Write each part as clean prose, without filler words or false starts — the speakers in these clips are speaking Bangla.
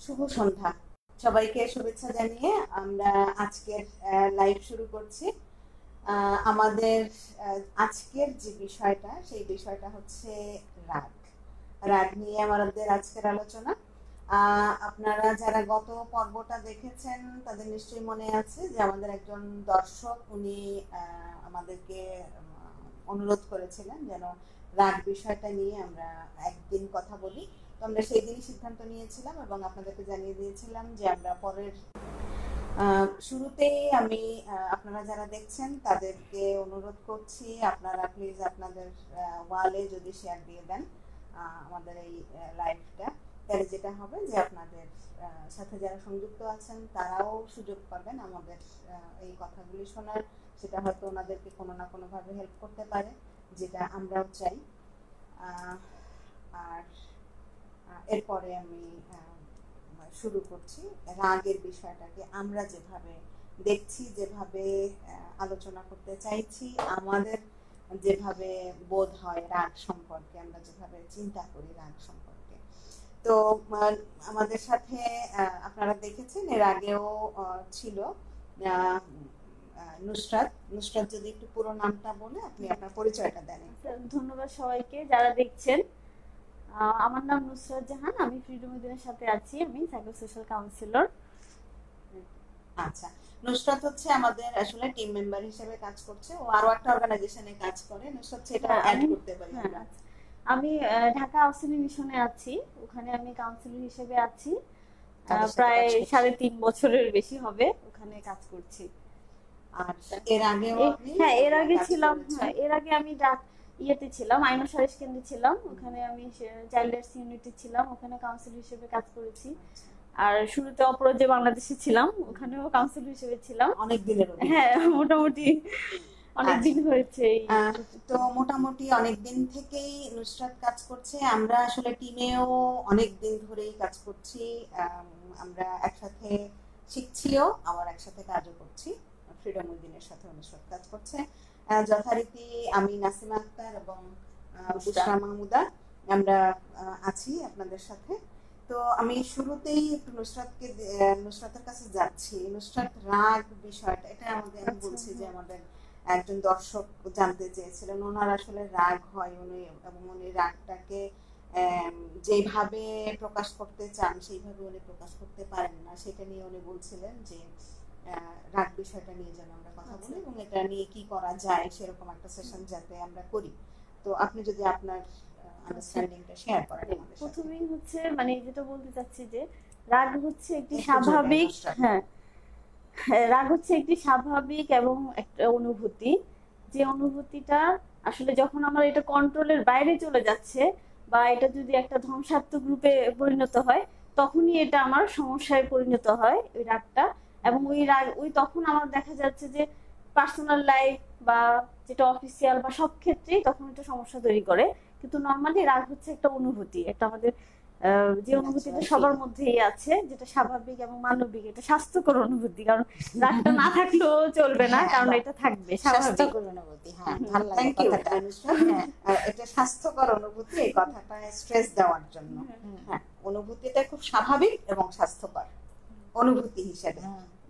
শুভ সন্ধ্যা। সবাইকে শুভেচ্ছা জানিয়ে আমরা আজকের লাইভ শুরু করছি। আমাদের আজকের যে বিষয়টা, সেই বিষয়টা হচ্ছে রাগ। রাগ নিয়ে আমাদের আজকের আলোচনা। আপনারা যারা গত পর্বটা দেখেছেন তাদের নিশ্চয়ই মনে আছে যে আমাদের একজন দর্শক উনি আমাদেরকে অনুরোধ করেছিলেন যেন রাগ বিষয়টা নিয়ে আমরা একদিন কথা বলি। তো আমরা সেই দিনই সিদ্ধান্ত নিয়েছিলাম এবং আপনাদেরকে জানিয়ে দিয়েছিলাম যে আমরা পরের শুরুতেই আমি আপনারা যারা দেখছেন তাদেরকে অনুরোধ করছি আপনারা প্লিজ আপনাদের ওয়ালে যদি শেয়ার দিয়ে দেন আমাদের এই লাইভটা, তাহলে যেটা হবে যে আপনাদের সাথে যারা সংযুক্ত আছেন তারাও সুযোগ পাবেন আমাদের এই কথাগুলি শোনার। সেটা হয়তো ওনাদেরকে কোনো না কোনোভাবে হেল্প করতে পারে, যেটা আমরাও চাই। আর এরপরে আমি শুরু করছি রাগের বিষয়টাকে আমরা যেভাবে দেখছি, যেভাবে আলোচনা করতে চাইছি, আমাদের যেভাবে বোধ হয় রাগ সম্পর্কে, আমরা যেভাবে চিন্তা করি রাগ সম্পর্কে। তো আমাদের সাথে আপনারা দেখেছেন এর আগেও ছিল নুসরাত। নুসরাত যদি একটু পুরো নামটা বলে আপনি আপনার পরিচয়টা দেন। ধন্যবাদ সবাইকে যারা দেখছেন। আমার নাম নুসরাত জাহান, আমি ফ্রিডম উইদিনের সাথে আছি, আমি সাইকোসোশ্যাল কাউন্সিলর। আচ্ছা, নুসরাত হচ্ছে আমাদের আসলে টিম মেম্বার হিসেবে কাজ করছে, ও আরো একটা অর্গানাইজেশনে কাজ করে। নুসরাত সেটা অ্যাড করতে পারি আমরা। আমি ঢাকা আউসিনি মিশনে আছি, ওখানে আমি কাউন্সিলর হিসেবে আছি। প্রায় 3.5 বছরের বেশি হবে ওখানে কাজ করছি। আর এর আগে এর আগে ছিলাম, এর আগে আমি ইয়েতে ছিলাম, আইন ও সালিশ কেন্দ্রে ছিলাম, ওখানে আমি চাইল্ড রাইটস ইউনিটে ছিলাম, ওখানে কাউন্সিলর হিসেবে কাজ করেছি। আর শুরুতে অপরাজয় বাংলাদেশে ছিলাম, ওখানেও কাউন্সিলর হিসেবে ছিলাম অনেক দিনের। হ্যাঁ, মোটামুটি অনেক দিন হয়েছে। তো মোটামুটি অনেক দিন থেকেই নুসরাত কাজ করছে, আমরা আসলে টিমেও অনেক দিন ধরেই কাজ করছি। আমরা একসাথে শিখছিও, আবার একসাথে কাজও করছি। ফ্রিডম উইদিনের সাথে নুসরাত কাজ করছে যথারীতি। আমি নাসিমা আক্তার এবং বুশরা মাহমুদা আমরা আছি আপনাদের সাথে। তো আমি শুরুতেই একটু নুসরাতের কাছে যাচ্ছি। নুসরাত, রাগ বিষয়টা, এটা আমাদের আমি বলছি যে আমাদের একজন দর্শক জানতে চেয়েছিলেন ওনার আসলে রাগ হয় উনি, এবং উনি রাগটাকে যেভাবে প্রকাশ করতে চান সেইভাবে উনি প্রকাশ করতে পারেন না। সেটা নিয়ে উনি বলছিলেন যে রাগ বিষয়টা নিয়ে যেন আমরা কথা বলি এবং এটা নিয়ে কি করা যায় সেরকম একটা সেশন যাতে আমরা করি। তো আপনি যদি আপনার আন্ডারস্ট্যান্ডিংটা শেয়ার করেন আমাদের সাথে। প্রথমেই হচ্ছে মানে যেটা বলতে চাচ্ছি যে রাগ হচ্ছে একটি স্বাভাবিক, রাগ হচ্ছে একটি স্বাভাবিক এবং একটা অনুভূতি, যে অনুভূতিটা আসলে যখন আমার এটা কন্ট্রোলের বাইরে চলে যাচ্ছে বা এটা যদি একটা ধ্বংসাত্মক রূপে পরিণত হয়, তখনই এটা আমার সমস্যায় পরিণত হয় ওই রাগটা। এবং ওই তখন আমার দেখা যাচ্ছে যে পার্সোনাল লাইফ বা যেটা অফিসিয়াল বা সব ক্ষেত্রেই তখন একটা সমস্যা তৈরি করে। কিন্তু নর্মালি রাগ হচ্ছে একটা অনুভূতি, একটা আমাদের যে অনুভূতিটা সবার মধ্যেই আছে, যেটা স্বাভাবিক এবং মানবিক, এটা স্বাস্থ্যকর অনুভূতি। কারণ রাগটা না থাকলেও চলবে না, কারণ এটা থাকবে স্বাস্থ্যকর অনুভূতি। হ্যাঁ, ভালো লাগে কথাটা নুসরাত। এটা স্বাস্থ্যকর অনুভূতি, এই কথাটা স্ট্রেস দেওয়ার জন্য। হ্যাঁ, অনুভূতিটা খুব স্বাভাবিক এবং স্বাস্থ্যকর অনুভূতি হিসেবে।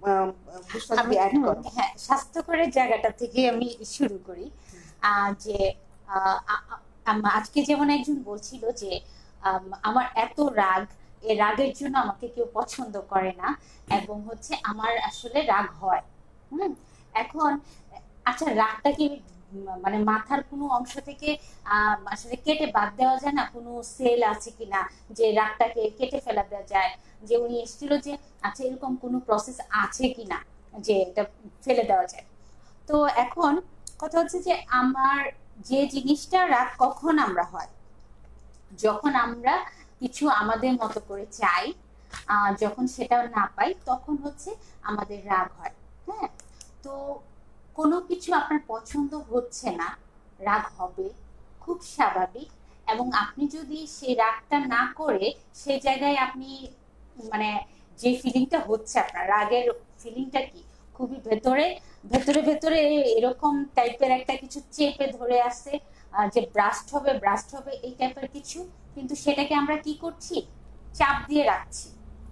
হ্যাঁ, স্বাস্থ্যকরের জায়গাটা থেকে আমি শুরু করি। যে আজকে যেমন একজন বলছিল যে আমার এত রাগ, এই রাগের জন্য আমাকে কেউ পছন্দ করে না, এবং হচ্ছে আমার আসলে রাগ হয়। এখন আচ্ছা, রাগটা কি মানে মাথার কোনো অংশ থেকে আসলে কেটে বাদ দেওয়া যায় না? কোনো সেল আছে কিনা যে রাগটাকে কেটে ফেলা দেওয়া যায়? যে উনি এসেছিল যে আচ্ছা এরকম কোনো প্রসেস আছে কিনা যে এটা ফেলে দেওয়া যায়? তো এখন কথা হচ্ছে যে আমার যে জিনিসটা রাগ কখন আমরা হয়, যখন আমরা কিছু আমাদের মতো করে চাই, যখন সেটা না পাই তখন হচ্ছে আমাদের রাগ হয়। হ্যাঁ, তো কোনো কিছু আপনার পছন্দ হচ্ছে না, রাগ হবে, খুব স্বাভাবিক। এবং আপনি যদি সেই রাগটা না করে সেই জায়গায় আপনি মানে যে ফিলিংটা হচ্ছে, আপনার রাগের ফিলিংটা কি খুবই ভেতরে ভেতরে ভেতরে এরকম টাইপের একটা কিছু চেপে ধরে আসে যে ব্রাস্ট হবে এই টাইপের কিছু, কিন্তু সেটাকে আমরা কি করছি, চাপ দিয়ে রাখছি।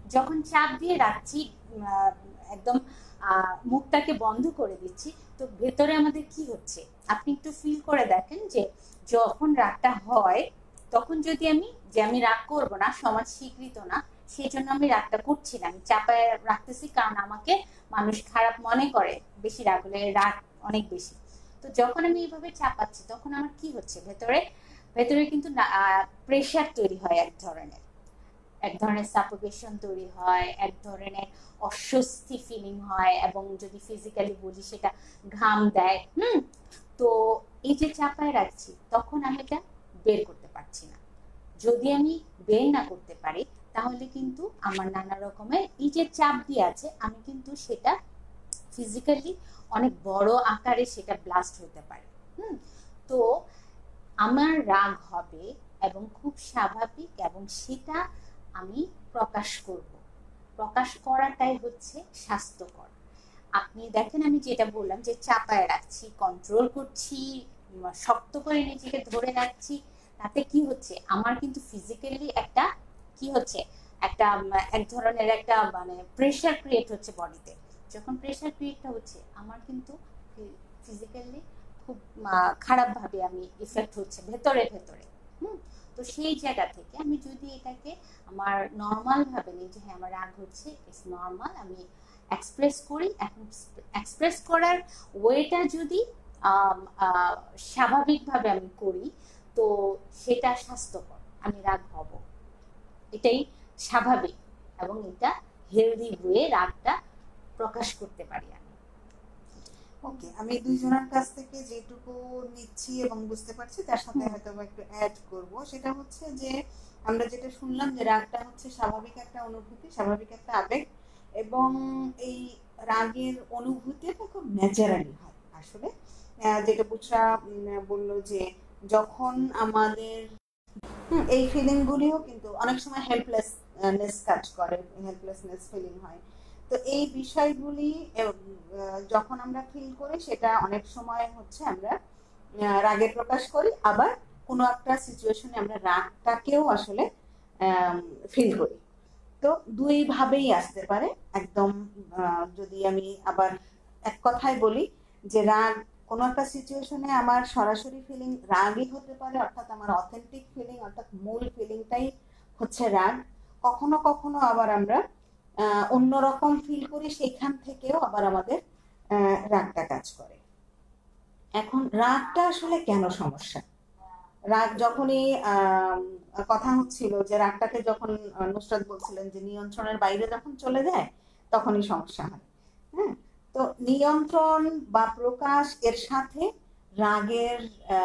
যখন চাপ দিয়ে রাখছি, একদম মুখটাকে বন্ধ করে দিচ্ছি, তো ভেতরে আমাদের কি হচ্ছে আপনি একটু ফিল করে দেখেন যে যখন রাগটা হয় তখন যদি আমি রাগ করব না, সমাজ স্বীকৃত না, সেই জন্য আমি রাগটা করছি না, আমি চাপায় রাখতেছি কারণ আমাকে মানুষ খারাপ মনে করে, বেশি রাগ হলে রাগ অনেক বেশি। তো যখন আমি এইভাবে চাপাচ্ছি তখন আমার কি হচ্ছে, ভেতরে ভেতরে কিন্তু প্রেশার তৈরি হয়, এক ধরনের সাফোকেশন তৈরি হয়, এক ধরনের অস্বস্তি ফিলিং হয়, এবং যদি ফিজিক্যালি বলি সেটা ঘাম দেয়। তো এই যে চাপায় রাখছি তখন আমি এটা বের করতে পারছি না। যদি আমি বের না করতে পারি তাহলে কিন্তু আমার নানা রকমের এই যে চাপ দিয়ে আছে, আমি কিন্তু সেটা ফিজিক্যালি অনেক বড় আকারে সেটা ব্লাস্ট হতে পারে। তো আমার রাগ হবে এবং খুব স্বাভাবিক, এবং সেটা আমি প্রকাশ করব, প্রকাশ করাটাই হচ্ছে স্বাস্থ্যকর। আপনি দেখেন আমি যেটা বললাম যে চাপায় রাখছি, কন্ট্রোল করছি, শক্ত করে নিজেকে ধরে রাখছি, তাতে কি হচ্ছে আমার কিন্তু ফিজিক্যালি একটা কি হচ্ছে, একটা এক ধরনের একটা মানে প্রেশার ক্রিয়েট হচ্ছে বডিতে। যখন প্রেশার ক্রিয়েট হচ্ছে আমার কিন্তু ফিজিক্যালি খুব খারাপ ভাবে আমি ইফেক্ট হচ্ছে ভেতরে ভেতরে। তো সেই জায়গা থেকে আমি যদি এটাকে আমার নর্মাল ভাবে নিই যে হ্যাঁ আমার রাগ হচ্ছে, ইটস নর্মাল, আমি এক্সপ্রেস করি, এখন এক্সপ্রেস করার ওয়েটা যদি স্বাভাবিকভাবে আমি করি তো সেটা স্বাস্থ্যকর, আমি রাগ হব, এটাই স্বাভাবিক, এবং এটা হেলদি ওয়ে রাগটা প্রকাশ করতে পারি আমি। ওকে, আমি দুইজনের কাছ থেকে যেটুকু নিচ্ছি এবং বুঝতে পারছি তার সাথে হয়তো একটু অ্যাড করব, সেটা হচ্ছে যে আমরা যেটা শুনলাম যে রাগটা হচ্ছে স্বাভাবিক একটা অনুভূতি, স্বাভাবিক একটা আবেগ, এবং এই রাগের অনুভূতিটা খুব ন্যাচারালি হয় আসলে। যেটা বুচরা বললো যে যখন আমাদের এই ফিলিং গুলিও কিন্তু অনেক সময় হেল্পলেসনেস কাজ করে, হেল্পলেসনেস ফিলিং হয়। তো এই বিষয়গুলি যখন আমরা ফিল করি সেটা অনেক সময় হচ্ছে আমরা রাগে প্রকাশ করি, আবার কোনো একটা সিচুয়েশনে আমরা রাগটাকেও আসলে ফিল করি। তো দুই ভাবেই আসতে পারে একদম। যদি আমি আবার এক কথায় বলি যে রাগ কোনো একটা সিচুয়েশনে আমার সরাসরি ফিলিং রাগই হতে পারে, অর্থাৎ আমার অথেন্টিক ফিলিং, অর্থাৎ মূল ফিলিংটাই হচ্ছে রাগ। কখনো কখনো আবার আমরা অন্যরকম ফিল করি, সেখান থেকেও আবার আমাদের রাগটা কাজ করে। এখন রাগটা আসলে কেন সমস্যা? রাগ যখনই কথা হচ্ছিল যে রাগটাকে যখন নুসরাত বলছিলেন যে নিয়ন্ত্রণের বাইরে যখন চলে যায় তখনই সমস্যা হয়। হ্যাঁ, তো নিয়ন্ত্রণ বা প্রকাশ এর সাথে রাগের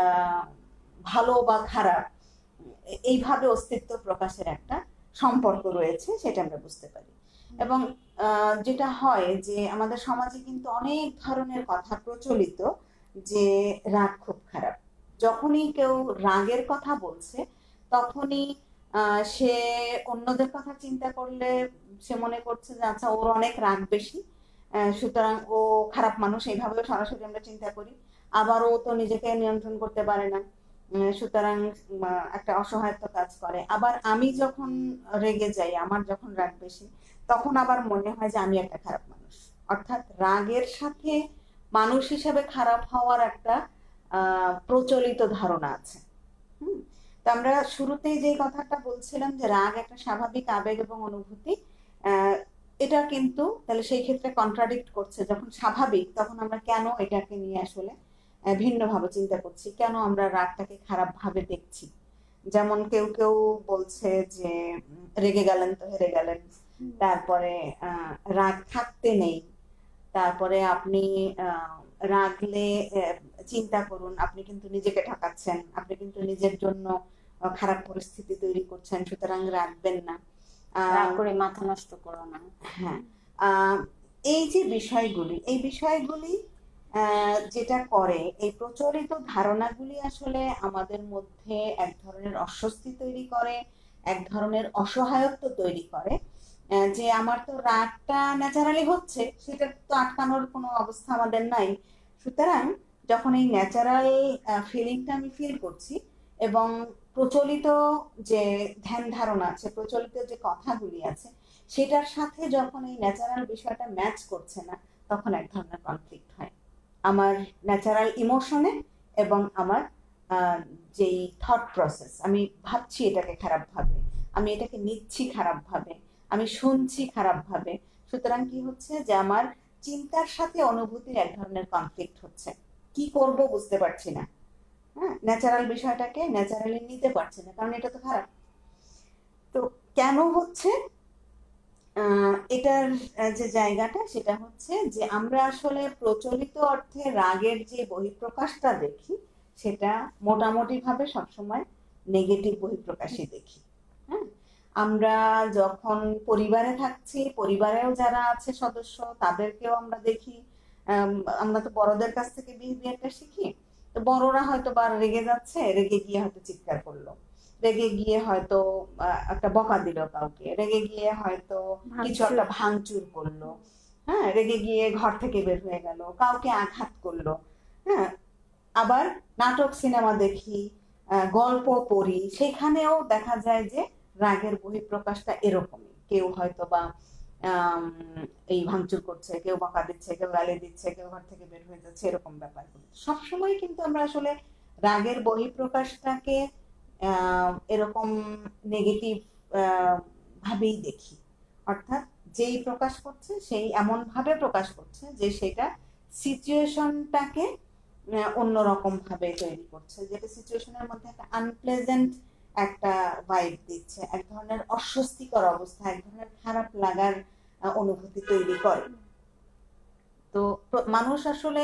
ভালো বা খারাপ এইভাবে অস্তিত্ব প্রকাশের একটা সম্পর্ক রয়েছে, সেটা আমরা বুঝতে পারি। এবং যেটা হয় যে আমাদের সমাজে কিন্তু অনেক ধরনের কথা প্রচলিত যে রাগ খুব খারাপ। যখনই কেউ রাগের কথা বলছে তখনই সে অন্যদের কথা চিন্তা করলে সে মনে করছে যে আচ্ছা ওর অনেক রাগ বেশি, সুতরাং ও খারাপ মানুষ, এইভাবে সরাসরি আমরা চিন্তা করি। আবার ও তো নিজেকে নিয়ন্ত্রণ করতে পারে না, সুতরাং একটা অসহায়ত্ব কাজ করে। আবার আমি যখন রেগে যাই, আমার যখন রাগ বেশি, তখন আবার মনে হয় যে আমি একটা খারাপ মানুষ। অর্থাৎ রাগের সাথে মানুষ হিসেবে খারাপ হওয়ার একটা প্রচলিত ধারণা আছে। তো আমরা শুরুতেই যে কথাটা বলছিলাম যে রাগ একটা স্বাভাবিক আবেগ এবং অনুভূতি, এটা কিন্তু তাহলে সেই ক্ষেত্রে কন্ট্রাডিক্ট করছে। যখন স্বাভাবিক তখন আমরা কেন এটাকে নিয়ে আসলে ভিন্নভাবে চিন্তা করছি, কেন আমরা রাগটাকে খারাপ ভাবে দেখছি? যেমন কেউ কেউ বলছে যে রেগে গেলেন তো হেরে গেলেন, তারপরে রাগ থাকতে নেই, তারপরে আপনি রাগলে চিন্তা করুন, আপনি কিন্তু নিজেকে ঠকাচ্ছেন, আপনি কিন্তু নিজের জন্য খারাপ পরিস্থিতি তৈরি করছেন, সুতরাং রাখবেন না, রাগ করে মাথা নষ্ট করো না। হ্যাঁ, এই যে বিষয়গুলি, এই বিষয়গুলি যেটা করে, এই প্রচলিত ধারণাগুলি আসলে আমাদের মধ্যে এক ধরনের অস্বস্তি তৈরি করে, এক ধরনের অসহায়ত্ব তৈরি করে, যে আমার তো রাগটা ন্যাচারালি হচ্ছে, সেটা তো আটকানোর কোনো অবস্থা আমাদের নাই। সুতরাং যখন এই ন্যাচারাল ফিলিংটা আমি ফিল করছি এবং প্রচলিত যে ধ্যান ধারণা আছে, প্রচলিত যে কথাগুলি আছে, সেটার সাথে যখন এই ন্যাচারাল বিষয়টা ম্যাচ করছে না, তখন এক ধরনের কনফ্লিক্ট হয় আমার ন্যাচারাল ইমোশনে এবং আমার যেই থট প্রসেস, আমি ভাবছি এটাকে খারাপ ভাবে, আমি এটাকে নিচ্ছি খারাপ ভাবে, আমি শুনছি খারাপ ভাবে। সুতরাং কি হচ্ছে যে আমার চিন্তার সাথে অনুভূতির এক ধরনের কনফ্লিক্ট হচ্ছে, কি করব বুঝতে পারছি না। হ্যাঁ, ন্যাচারাল বিষয়টাকে ন্যাচারালি নিতে পারছি না, কারণ এটা তো খারাপ। তো কেন হচ্ছে এটার যে জায়গাটা, সেটা হচ্ছে যে আমরা আসলে প্রচলিত অর্থে রাগের যে বহিঃপ্রকাশটা দেখি, সেটা মোটামুটি ভাবে সবসময় নেগেটিভ বহিঃপ্রকাশই দেখি। হ্যাঁ, আমরা যখন পরিবারে থাকছি, পরিবারেও যারা আছে সদস্য, তাদেরকেও আমরা দেখি, আমরা তো বড়দের কাছ থেকে বিহেভিয়ারটা শিখি। তো বড়রা হয়তো বা রেগে যাচ্ছে, রেগে গিয়ে হয়তো চিৎকার করলো, রেগে গিয়ে হয়তো একটা বকা দিল কাউকে, রেগে গিয়ে হয়তো কিছু একটা ভাঙচুর করলো, হ্যাঁ, রেগে গিয়ে ঘর থেকে বের হয়ে গেল, কাউকে আঘাত করলো। হ্যাঁ, আবার নাটক সিনেমা দেখি, গল্প পড়ি, সেখানেও দেখা যায় যে রাগের বহিঃপ্রকাশটা এরকমই। কেউ হয়তো বা এই ভাঙচুর করছে, কেউ বকা দিচ্ছে, কেউ গালি দিচ্ছে, কেউ ঘর থেকে বের হয়ে যাচ্ছে, এরকম ব্যাপার। সবসময় কিন্তু আমরা আসলে রাগের বহিঃপ্রকাশটাকে এরকম নেগেটিভ ভাবেই দেখি। অর্থাৎ যেই প্রকাশ করছে সেই এমন ভাবে প্রকাশ করছে যে সেটা সিচুয়েশনটাকে অন্যরকম ভাবে তৈরি করছে, যেটা সিচুয়েশনের মধ্যে একটা আনপ্লেজেন্ট একটা ভাইব দিচ্ছে, এক ধরনের অস্বস্তিকর অবস্থা, এক ধরনের খারাপ লাগার অনুভূতি তৈরি করে। তো মানুষ আসলে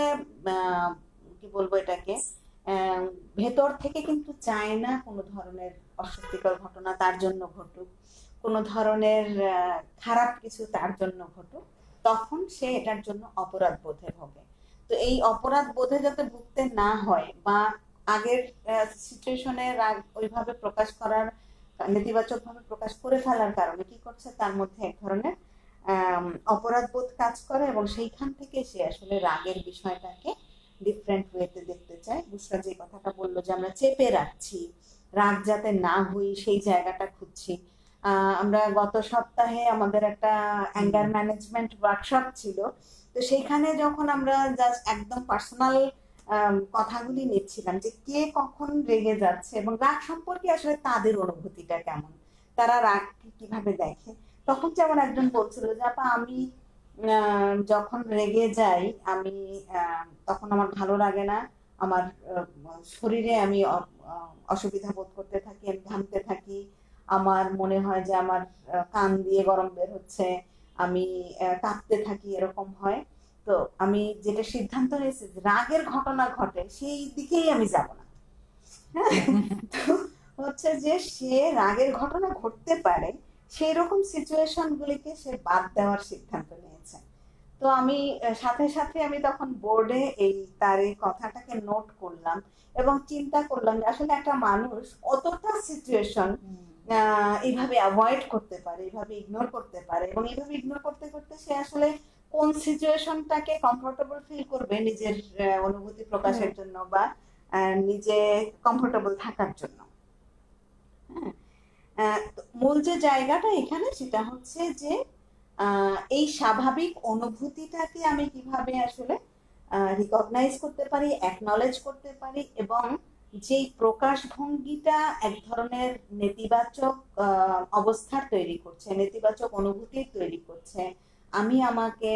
কি বলবো এটাকে, ভেতর থেকে কিন্তু চায় না কোনো ধরনের অস্বস্তিকর ঘটনা তার জন্য ঘটুক, কোনো ধরনের খারাপ কিছু তার জন্য ঘটুক, তখন সে এটার জন্য অপরাধ বোধে ভোগে। তো এই অপরাধ বোধে যাতে ভুগতে না হয়, বা আগের সিচুয়েশনে রাগ ওইভাবে প্রকাশ করার, নেতিবাচক ভাবে প্রকাশ করে ফেলার কারণে কি করছে, তার মধ্যে এক ধরনের অপরাধ বোধ কাজ করে, এবং সেইখান থেকে সে আসলে রাগের বিষয়টাকে ডিফারেন্ট ওয়েতে দেখতে চায়। বুসরা যে কথাটা বললো যে আমরা চেপে রাখছি, রাগ যাতে না হই সেই জায়গাটা খুঁজছি। আমরা গত সপ্তাহে আমাদের একটা অ্যাঙ্গার ম্যানেজমেন্ট ওয়ার্কশপ ছিল, তো সেইখানে যখন আমরা জাস্ট একদম পার্সোনাল কথাগুলি নিচ্ছিলাম যে কে কখন রেগে যাচ্ছে এবং রাগ সম্পর্কে আসলে তাদের অনুভূতিটা কেমন, তারা রাগ কিভাবে দেখে, তখন যেমন একজন বলছিল যে আপা আমি যখন রেগে যাই, আমি তখন আমার ভালো লাগে না, আমার শরীরে আমি অসুবিধা বোধ করতে থাকি, আমি ঘামতে থাকি, আমার মনে হয় যে আমার কান দিয়ে গরম বের হচ্ছে, আমি কাঁপতে থাকি, এরকম হয়। তো আমি যেটা সিদ্ধান্ত নিয়েছি, রাগের ঘটনা ঘটে সেই দিকেই আমি যাব না। হ্যাঁ, তো হচ্ছে যে সে রাগের ঘটনা ঘটতে পারে সেই রকম সিচুয়েশন গুলিকে সে বাদ দেওয়ার সিদ্ধান্ত নিয়েছে। তো আমি সাথে সাথে আমি তখন বোর্ডে তার এই কথাটাকে নোট করলাম এবং চিন্তা করলাম যে আসলে একটা মানুষ কতটা সিচুয়েশন এইভাবে অ্যাভয়েড করতে পারে, এইভাবে ইগনোর করতে পারে, এবং এইভাবে ইগনোর করতে করতে সে আসলে কোন সিচুয়েশনটাকে কমফোর্টেবল ফিল করবে নিজের অনুভূতি প্রকাশের জন্য বা নিজে কমফোর্টেবল থাকার জন্য। হ্যাঁ, মূল যে জায়গাটা এখানে সেটা হচ্ছে যে এই স্বাভাবিক অনুভূতিটাকে আমি কিভাবে আসলে রিকগনাইজ করতে পারি, অ্যাকনলেজ করতে পারি, এবং যেই প্রকাশ ভঙ্গিটা এক ধরনের নেতিবাচক অবস্থার তৈরি করছে, নেতিবাচক অনুভূতির তৈরি করছে, আমি আমাকে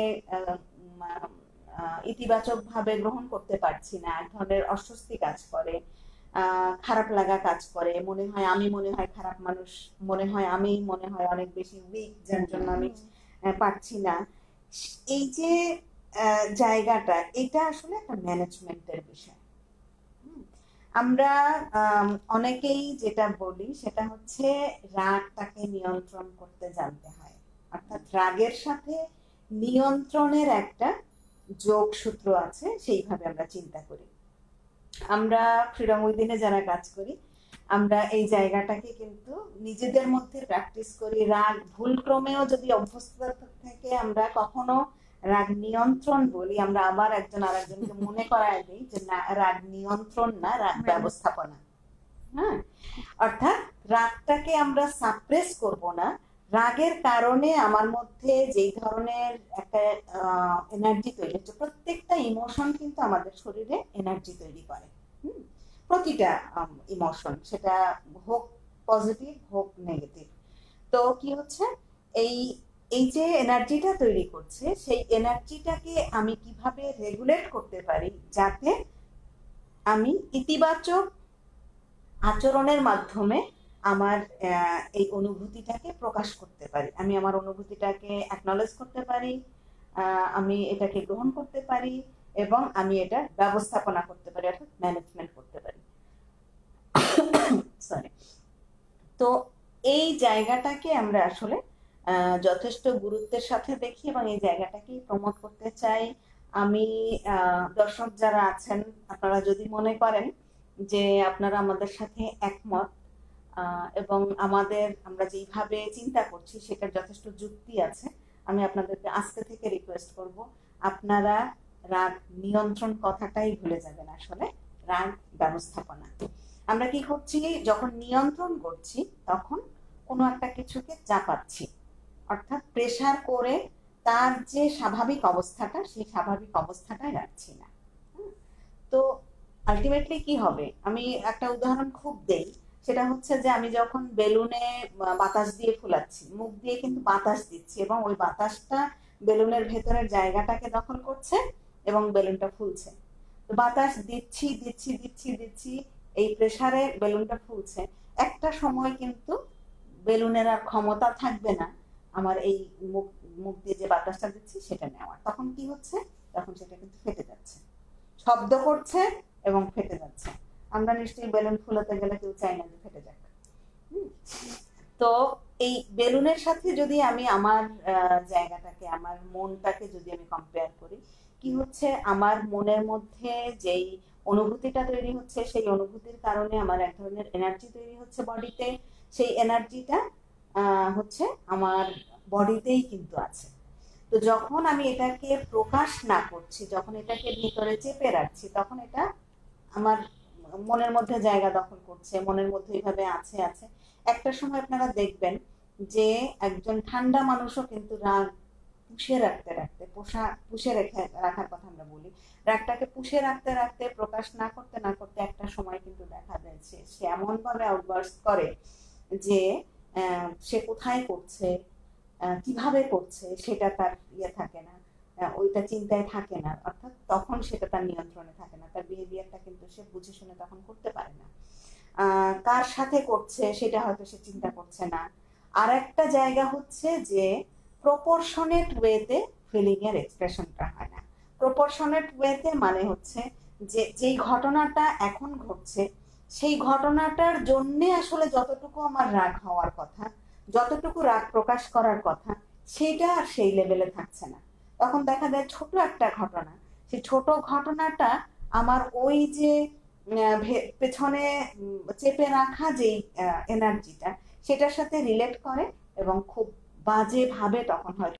ইতিবাচক ভাবে গ্রহণ করতে পারছি না, এক ধরনের অস্বস্তি কাজ করে, খারাপ লাগা কাজ করে, মনে হয় আমি খারাপ মানুষ, মনে হয় অনেক বেশি উইক, যার জন্য আমি পারছি না। এই যে জায়গাটা, এটা আসলে একটা ম্যানেজমেন্টের বিষয়। আমরা অনেকেই যেটা বলি সেটা হচ্ছে রাগটাকে নিয়ন্ত্রণ করতে জানতে হয়, অর্থাৎ রাগের সাথে নিয়ন্ত্রণের একটা যোগসূত্র আছে, সেইভাবে আমরা চিন্তা করি। আমরা ফ্রিডম উইদিনে যারা কাজ করি, আমরা এই জায়গাটাকে কিন্তু নিজেদের মধ্যে প্র্যাকটিস করি। রাগ ভুল ক্রমেও যদি অভ্যস্ত থেকে আমরা কখনো রাগ নিয়ন্ত্রণ বলি, আমরা আবার একজন আরেকজনকে মনে করায় দিই যে না, রাগ নিয়ন্ত্রণ না, রাগ ব্যবস্থাপনা। হ্যাঁ, অর্থাৎ রাগটাকে আমরা সাপ্রেস করব না, রাগের কারণে আমার মধ্যে যেই ধরনের একটা এনার্জি তৈরি হচ্ছে, প্রত্যেকটা ইমোশন কিন্তু আমাদের শরীরে এনার্জি তৈরি করে। প্রতিটা ইমোশন, সেটা হোক পজিটিভ হোক নেগেটিভ। তো কি হচ্ছে, এই এই যে এনার্জিটা তৈরি করছে, সেই এনার্জিটাকে আমি কিভাবে রেগুলেট করতে পারি যাতে আমি ইতিবাচক আচরণের মাধ্যমে আমার এই অনুভূতিটাকে প্রকাশ করতে পারি, আমি আমার অনুভূতিটাকে অ্যাকনলেজ করতে পারি, আমি এটাকে গ্রহণ করতে পারি এবং আমি এটা ব্যবস্থাপনা করতে পারি, অর্থাৎ ম্যানেজমেন্ট করতে পারি। সরি। তো এই জায়গাটাকে আমরা আসলে যথেষ্ট গুরুত্বের সাথে দেখি এবং এই জায়গাটাকেই প্রমোট করতে চাই। আমি দর্শক যারা আছেন, আপনারা যদি মনে করেন যে আপনারা আমাদের সাথে একমত এবং আমরা যেইভাবে চিন্তা করছি সেটার যথেষ্ট যুক্তি আছে, আমি আপনাদেরকে আজকে থেকে রিকোয়েস্ট করব, আপনারা রাগ নিয়ন্ত্রণ কথাটাই ভুলে যাবেন। আসলে রাগ ব্যবস্থাপনা। আমরা কি করছি, যখন নিয়ন্ত্রণ করছি তখন কোনো একটা কিছুকে চাপাচ্ছি, অর্থাৎ প্রেসার করে তার যে স্বাভাবিক অবস্থাটা, সেই স্বাভাবিক অবস্থাটাই রাখছি না। তো আলটিমেটলি কি হবে, আমি একটা উদাহরণ খুব দেই, সেটা হচ্ছে যে আমি যখন বেলুনে বাতাস দিয়ে ফুলাচ্ছি, মুখ দিয়ে কিন্তু বাতাস দিচ্ছি এবং ওই বাতাসটা বেলুনের ভেতরের জায়গাটাকে দখল করছে এবং বেলুনটা ফুলছে। তো বাতাস দিচ্ছি দিচ্ছি দিচ্ছি দিচ্ছি, এই প্রেসারে বেলুনটা ফুলছে। একটা সময় কিন্তু বেলুনের আর ক্ষমতা থাকবে না আমার এই মুখ দিয়ে যে বাতাসটা দিচ্ছি সেটা নেওয়ার। তখন কি হচ্ছে, তখন সেটা কিন্তু ফেটে যাচ্ছে, শব্দ করছে এবং ফেটে যাচ্ছে। আমরা নিশ্চয়ই বেলুন ফুলাতে গেলে কেউ চাই না যে ফেটে যাক। তো এই বেলুনের সাথে যদি আমি আমার জায়গাটাকে, আমার মনটাকে যদি আমি কম্পেয়ার করি, কি হচ্ছে, আমার মনের মধ্যে যেই অনুভূতিটা তৈরি হচ্ছে, সেই অনুভূতির কারণে আমার এক ধরনের এনার্জি তৈরি হচ্ছে বডিতে। সেই এনার্জিটা হচ্ছে আমার বডিতেই কিন্তু আছে। তো যখন আমি এটাকে প্রকাশ না করছি, যখন এটাকে ভিতরে চেপে রাখছি, তখন এটা আমার মনের মধ্যে জায়গা দখল করছে, মনের মধ্যে এইভাবে আছে আছে। একটা সময় আপনারা দেখবেন যে একজন ঠান্ডা মানুষও কিন্তু রাগ পুষে রাখতে রাখতে, পুষে রেখে রাখার কথা আমরা বলি, রাগটাকে পুষে রাখতে রাখতে, প্রকাশ না করতে না করতে একটা সময় কিন্তু দেখা যাচ্ছে সে এমন ভাবে আউটবার্স্ট করে যে সে কোথায় করছে, কিভাবে করছে সেটা তার থাকে না, ওইটা চিন্তায় থাকে না, অর্থাৎ তখন সেটা তার নিয়ন্ত্রণে থাকে না, তার বিহেভিয়ারটা কিন্তু সে বুঝে শুনে তখন করতে পারে না। কার সাথে করছে সেটা হয়তো সে চিন্তা করছে না। আর একটা জায়গা হচ্ছে যে প্রপোর্শনেট ওয়েতে ফিলিং এর এক্সপ্রেশনটা হয় না। প্রপোর্শনেট ওয়েতে মানে হচ্ছে যে যেই ঘটনাটা এখন ঘটছে, সেই ঘটনাটার জন্য আসলে যতটুকু আমার রাগ হওয়ার কথা, যতটুকু রাগ প্রকাশ করার কথা, সেটা আর সেই লেভেলে থাকছে না। তখন দেখা যায় ছোট একটা ঘটনা, সেই ছোট ঘটনাটা আমার ওই যে পেছনে চেপে রাখা যেই এনার্জিটা, সেটার সাথে রিলেট করে এবং খুব বাজে ভাবে তখন হয়তো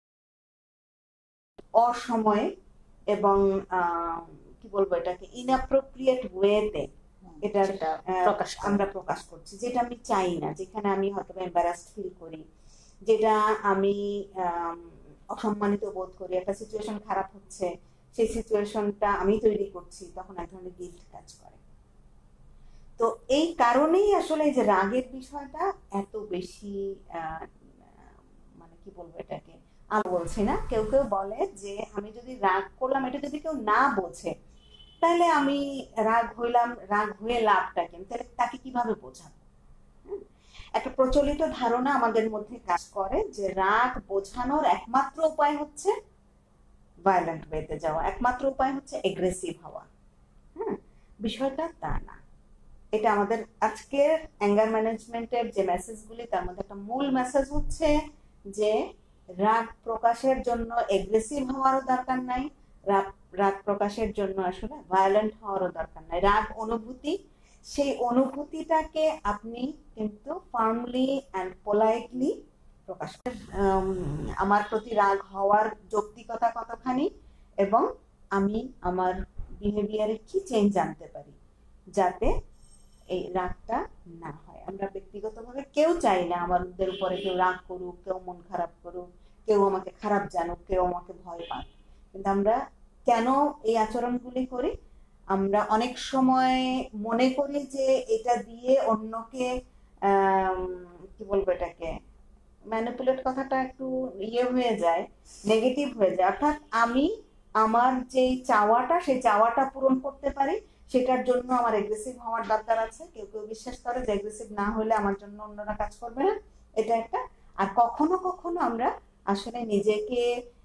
অসময়ে এবং কি বলবো, এটাকে ইনঅ্যাপ্রোপ্রিয়েট ওয়েতে এটা আমরা প্রকাশ করছি, যেটা আমি চাই না, যেখানে আমি হয়তো এম্বারাসড ফিল করি, যেটা আমি অসম্মানিত বোধ করি, একটা সিচুয়েশন খারাপ হচ্ছে, সেই সিচুয়েশনটা আমি তৈরি করছি, তখন এক ধরনের গিল্ট কাজ করে। তো এই কারণেই আসলে এই যে রাগের বিষয়টা এত বেশি মানে কি বলবো এটাকে, আমি বলছি না, কেউ কেউ বলে যে আমি যদি রাগ করলাম, এটা যদি কেউ না বোঝে তাহলে আমি রাগ হইলাম, রাগ হয়ে লাভটা কেন, তাহলে তাকে কিভাবে বোঝাবো। একটা প্রচলিত ধারণা আমাদের মধ্যে কাজ করে যে রাগ বোঝানোর একমাত্র উপায় হচ্ছে ভায়োলেন্ট ওয়েতে যাওয়া, একমাত্র উপায় হচ্ছে এগ্রেসিভ হওয়া। বিষয়টা তা না। এটা আমাদের আজকের অ্যাঙ্গার ম্যানেজমেন্টের যে মেসেজগুলি, তার মধ্যে একটা মূল মেসেজ হচ্ছে যে রাগ প্রকাশের জন্য এগ্রেসিভ হওয়ারও দরকার নাই, রাগ প্রকাশের জন্য আসলে ভায়োলেন্ট হওয়ারও দরকার নাই। রাগ অনুভূতি, সেই অনুভূতিটাকে আপনি কিন্তু ফার্মলি অ্যান্ড পোলাইটলি প্রকাশ করেন। আমার প্রতি রাগ হওয়ার যৌক্তিকতা কতখানি এবং আমি আমার বিহেভিয়ারে কি চেঞ্জ আনতে পারি যাতে এই রাগটা না হয়। আমরা ব্যক্তিগতভাবে কেউ চাই না আমাদের উপরে কেউ রাগ করুক, কেউ মন খারাপ করুক, কেউ আমাকে খারাপ জানুক, কেউ আমাকে ভয় পাক। কিন্তু আমরা কেন এই আচরণগুলি করি? আমরা অনেক সময় মনে করি যে এটা দিয়ে অন্যকে কি বলবো, এটাকে ম্যানিপুলেট কথাটা একটু ইয়ে হয়ে যায়, নেগেটিভ হয়ে যায়। অর্থাৎ আমি আমার যে চাওয়াটা, সেই চাওয়াটা পূরণ করতে পারি, সেটার জন্য আমার এগ্রেসিভ হওয়ার দরকার আছে। কেউ কেউ বিশ্বাস করে যে এগ্রেসিভ না হলে আমার জন্য অন্যরা কাজ করবে না, এটা একটা। আর কখনো কখনো আমরা আসলে নিজেকে